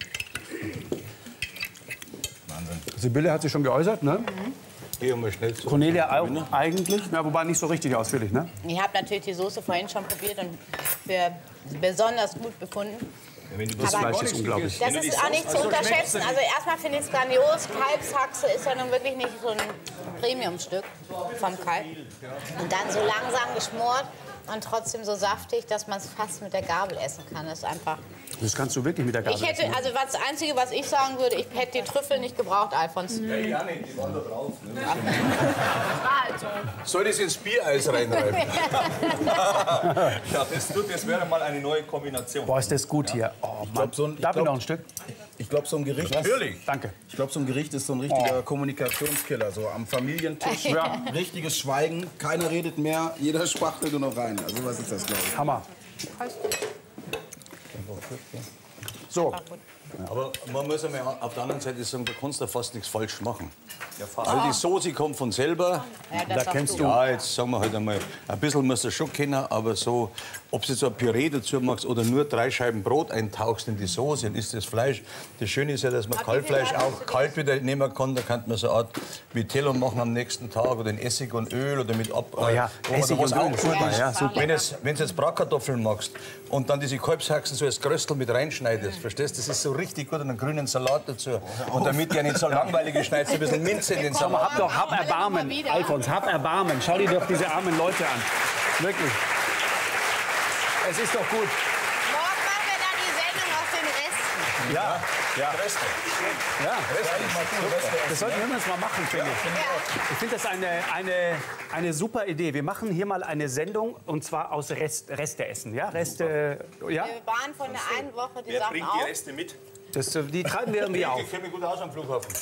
Sibylle hat sich schon geäußert, ne? Geh mal schnell zu. Cornelia auch eigentlich, ja, wobei nicht so richtig ausführlich, ne? Ich habe natürlich die Soße vorhin schon probiert und für besonders gut befunden. Das Aber Fleisch ist unglaublich. das ist auch nicht zu unterschätzen. Also erstmal finde ich es grandios. Kalbshaxe ist ja nun wirklich nicht so ein Premiumstück vom Kalb. Und dann so langsam geschmort und trotzdem so saftig, dass man es fast mit der Gabel essen kann. Das ist einfach. Das kannst du wirklich mit der Gabel Ich hätte, essen, ne? also was, das Einzige, was ich sagen würde, ich hätte die Trüffel nicht gebraucht, Alfons. Ja, nee, die waren da drauf. Ne? War halt so. Soll ich es ins Biereis reinreiben? Ja, das, tut- das wäre mal eine neue Kombination. Boah, ist das gut hier. Oh, Mann. glaub, so ein- ich Darf ich glaub- noch ein Stück? Ich glaube, so ein Gericht. Natürlich. Danke. Ich glaube, so ein Gericht ist so ein richtiger Kommunikationskiller. So am Familientisch. Ja. Richtiges Schweigen. Keiner redet mehr. Jeder spachtelt nur noch rein. Also was ist das, glaube ich. Hammer. So, Aber man muss einmal auf der anderen Seite sagen, da kannst du fast nichts falsch machen. Also die Soße kommt von selber. Ja, das da sagst kennst du. du. Ja, jetzt sagen wir halt einmal, ein bisschen musst du schon kennen, aber so, ob du jetzt so ein Püree dazu machst oder nur drei Scheiben Brot eintauchst in die Soße und isst das Fleisch. Das Schöne ist ja, dass man Aber wie viel Kalbfleisch Fleisch auch hast du kalt wieder nehmen kann. Da kann man so eine Art Vitello machen am nächsten Tag oder in Essig und Öl oder mit ab. Oh ja, äh, Essig was und auch Öl, gut super, ist. ja, super. Wenn es, wenn du jetzt Bratkartoffeln machst und dann diese Kalbshaxen so als Gröstel mit reinschneidest, verstehst du, das ist so richtig gut und einen grünen Salat dazu. Und damit ja nicht so langweilig ist, schneidest du ein bisschen Minze in den Aber Salat. hab doch, hab Alle Erbarmen, immer wieder. Alfons, hab Erbarmen. Schau dir doch diese armen Leute an. Wirklich. Es ist doch gut. Morgen machen wir dann die Sendung aus den Resten. Ja, ja, Reste. ja. Das sollten wir übrigens mal machen, finde ich. Ich finde das eine, eine, eine super Idee. Wir machen hier mal eine Sendung, und zwar aus Rest, Reste essen. Ja? Reste, ja? Wir waren von der einen Woche die Wer Sachen bringt auf. die Reste mit? Das, die treiben wir irgendwie auf. Ich kenne mich gut aus am Flughafen.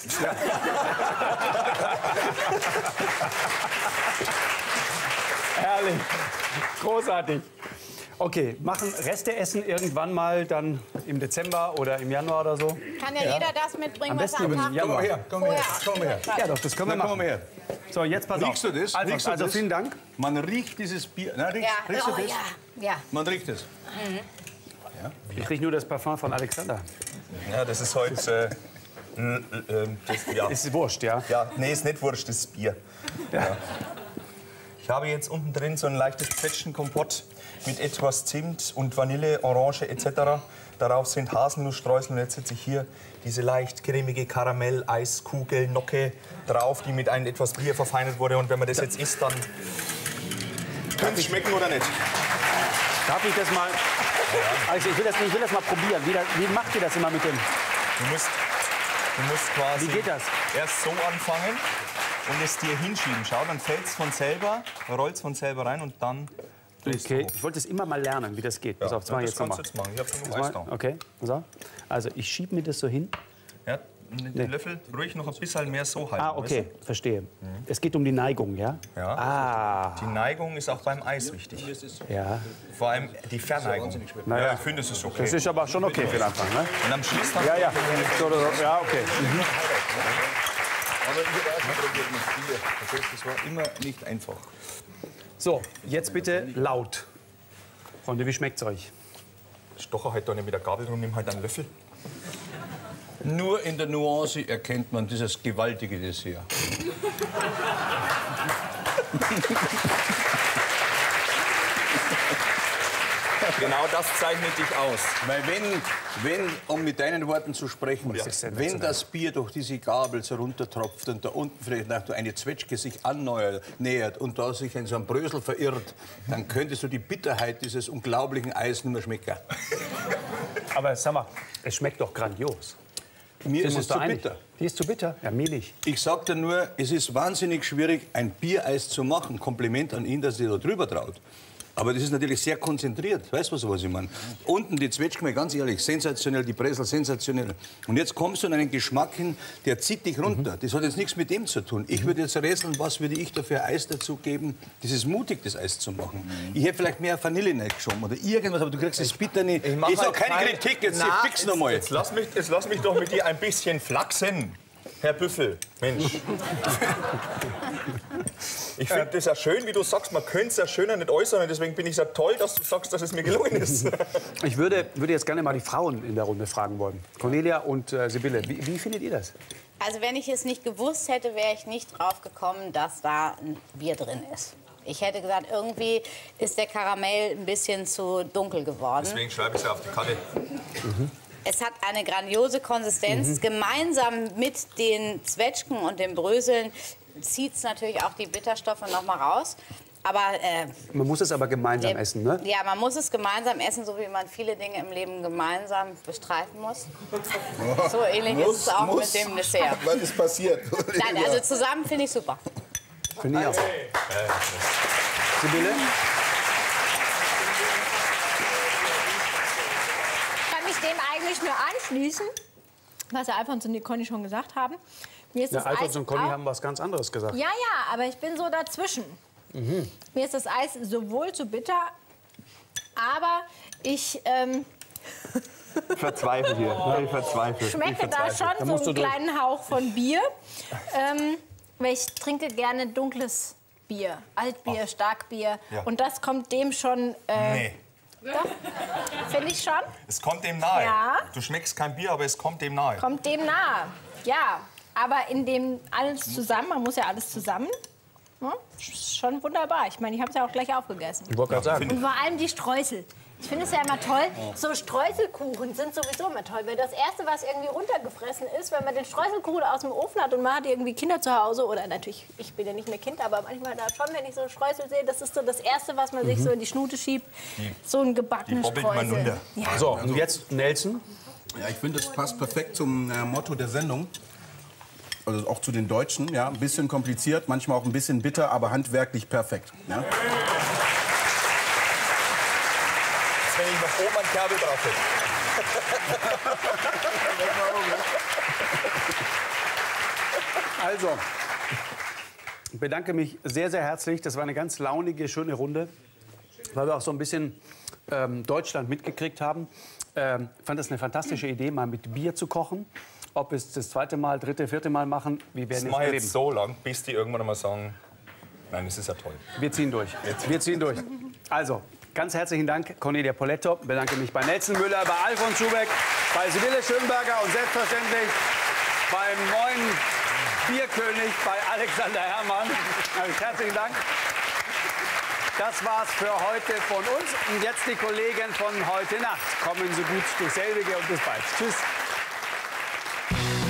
Herrlich. Großartig. Okay, machen Reste essen irgendwann mal dann im Dezember oder im Januar oder so. Kann ja, jeder das mitbringen, Am was besten er am im Tag Januar. her, komm her, komm her. Ja, doch, das können wir Na, komm machen. her. So, jetzt pass Riechst auf. du das? Alfons, Riechst du also das? vielen Dank. Man riecht dieses Bier. Na, riechst, Ja, riechst du oh, das? ja, ja. Man riecht es. Ich rieche nur das Parfum von Alexander. Ja, das ist heute. Äh, l- l- ähm, das, ja. Ist wurscht, ja? Ja, nee, ist nicht wurscht, das ist Bier. Ja. Ich habe jetzt unten drin so ein leichtes Zwetschgenkompott mit etwas Zimt und Vanille, Orange et cetera. Darauf sind Haselnussstreusel und jetzt setze ich hier diese leicht cremige Karamell-Eiskugel, Nocke drauf, die mit einem etwas Bier verfeinert wurde. Und wenn man das jetzt isst, dann könnte es schmecken oder nicht. Darf ich das mal? Also ich will das, ich will das mal probieren. Wie, da- wie macht ihr das immer mit dem? Du musst, du musst quasi Wie geht das? erst so anfangen und es dir hinschieben. Schau, dann fällt es von selber, rollt es von selber rein und dann drehst Okay, du hoch. ich wollte es immer mal lernen, wie das geht. Pass Ja, auf, das mache ich das jetzt kannst nochmal. du jetzt machen. Ich habe schon Das Weiß mal- da. Okay, so. Also ich schiebe mir das so hin. Ja, den Löffel ruhig noch ein bisschen mehr so halten. Ah, okay, verstehe. Es geht um die Neigung, ja? weißt du? Ja. Ah, Die Neigung ist auch beim Eis wichtig. ja. Vor allem die Verneigung. Naja. Ja, ich finde, es ist okay. Das ist aber schon okay für den Anfang, ne? Und am Schluss dann Ja, ja. So oder so. Ja, okay. Mhm. Aber ich habe auch schon probiert mit Bier. Das heißt, das war immer nicht einfach. So, jetzt bitte laut. Freunde, wie schmeckt's euch? stocher halt da nicht mit der Gabel rum, nimm halt einen Löffel. Nur in der Nuance erkennt man dieses gewaltige Dessert. Genau das zeichnet dich aus. Weil wenn, wenn, um mit deinen Worten zu sprechen, wenn das Bier durch diese Gabel so runtertropft und da unten vielleicht noch eine Zwetschge sich annähert und da sich in so einem Brösel verirrt, dann könntest du die Bitterheit dieses unglaublichen Eis nicht mehr schmecken. Aber sag mal, es schmeckt doch grandios. Mir ist Sind wir es uns da zu einig? bitter. Die ist zu bitter? Ja, mir nicht. Ich sag dir nur, es ist wahnsinnig schwierig, ein Biereis zu machen. Kompliment an ihn, dass er da drüber traut. Aber das ist natürlich sehr konzentriert. Weißt du, was ich meine? Unten die Zwetschge, mal ganz ehrlich, sensationell, die Bresel, sensationell. Und jetzt kommst du in einen Geschmack hin, der zieht dich runter. Das hat jetzt nichts mit dem zu tun. Ich würde jetzt rätseln, was würde ich da für Eis dazu geben? Das ist mutig, das Eis zu machen. Ich hätte vielleicht mehr Vanille reingeschoben oder irgendwas, aber du kriegst das bitter nicht. Ich, mach ich sag halt keine kein- Kritik, jetzt Na, fix noch mal. Jetzt lass, mich, jetzt lass mich doch mit dir ein bisschen flachsen, Herr Büffel. Mensch. Ich finde das ja schön, wie du sagst, man könnte es ja schöner nicht äußern. Und deswegen bin ich ja toll, dass du sagst, dass es mir gelungen ist. Ich würde, würde jetzt gerne mal die Frauen in der Runde fragen wollen. Cornelia und äh, Sibylle, wie, wie findet ihr das? Also wenn ich es nicht gewusst hätte, wäre ich nicht drauf gekommen, dass da ein Bier drin ist. Ich hätte gesagt, irgendwie ist der Karamell ein bisschen zu dunkel geworden. Deswegen schreibe ich es auf die Karte. Es hat eine grandiose Konsistenz. Mhm. Gemeinsam mit den Zwetschgen und den Bröseln zieht es natürlich auch die Bitterstoffe noch mal raus. Aber äh, Man muss es aber gemeinsam der- essen, ne? ja, man muss es gemeinsam essen, so wie man viele Dinge im Leben gemeinsam bestreiten muss. So ähnlich ist es auch mit dem Dessert. Was ist passiert? Nein, also zusammen finde ich super. Finde ich auch. Sibylle? Ich kann mich dem eigentlich nur anschließen, was der Alfons und die Conny schon gesagt haben. Mir ist Ja, das Alfons Eis und Conny auch- haben was ganz anderes gesagt. Ja, ja, aber ich bin so dazwischen. Mir ist das Eis sowohl zu bitter, aber ich ähm, Verzweifle hier. Ich verzweifle. schmecke da schon so musst du einen durch. kleinen Hauch von Bier. Ähm, weil ich trinke gerne dunkles Bier, Altbier, Starkbier. Ja. Und das kommt dem schon, äh, Nee, doch, finde ich schon, es kommt dem nahe. Ja. Du schmeckst kein Bier, aber es kommt dem nahe. kommt dem nahe. Ja, aber in dem alles zusammen, man muss ja alles zusammen, ne? Ist schon wunderbar. Ich meine, ich habe es ja auch gleich aufgegessen. Ich wollte gerade sagen. Und vor allem die Streusel. Ich finde es ja immer toll, so Streuselkuchen sind sowieso immer toll, weil das Erste, was irgendwie runtergefressen ist, wenn man den Streuselkuchen aus dem Ofen hat und man hat irgendwie Kinder zu Hause, oder natürlich, ich bin ja nicht mehr Kind, aber manchmal da schon, wenn ich so einen Streusel sehe, das ist so das Erste, was man sich so in die Schnute schiebt, so ein gebackener die bobbelt man Streusel. runter. Ja. So, und jetzt Nelson. Ja, ich finde, das passt perfekt zum äh, Motto der Sendung. Also auch zu den Deutschen. Ja, ein bisschen kompliziert, manchmal auch ein bisschen bitter, aber handwerklich perfekt. Ja? Wenn ich noch oben einen Kerbel drauf hätte. Also, ich bedanke mich sehr, sehr herzlich. Das war eine ganz launige, schöne Runde, weil wir auch so ein bisschen ähm, Deutschland mitgekriegt haben. Ähm, ich fand das eine fantastische Idee, mal mit Bier zu kochen. Ob es das zweite Mal, dritte, vierte Mal machen, wir Das werden es mache ich erleben. jetzt so lang, bis die irgendwann einmal sagen, nein, das ist ja toll. Wir ziehen durch. Wir ziehen durch. Also, ganz herzlichen Dank, Cornelia Poletto. Ich bedanke mich bei Nelson Müller, bei Alfons Schubeck, bei Sibylle Schönberger und selbstverständlich beim neuen Bierkönig, bei Alexander Herrmann. Also, herzlichen Dank. Das war's für heute von uns. Und jetzt die Kollegen von heute Nacht. Kommen Sie gut durch selbige und bis bald. Tschüss.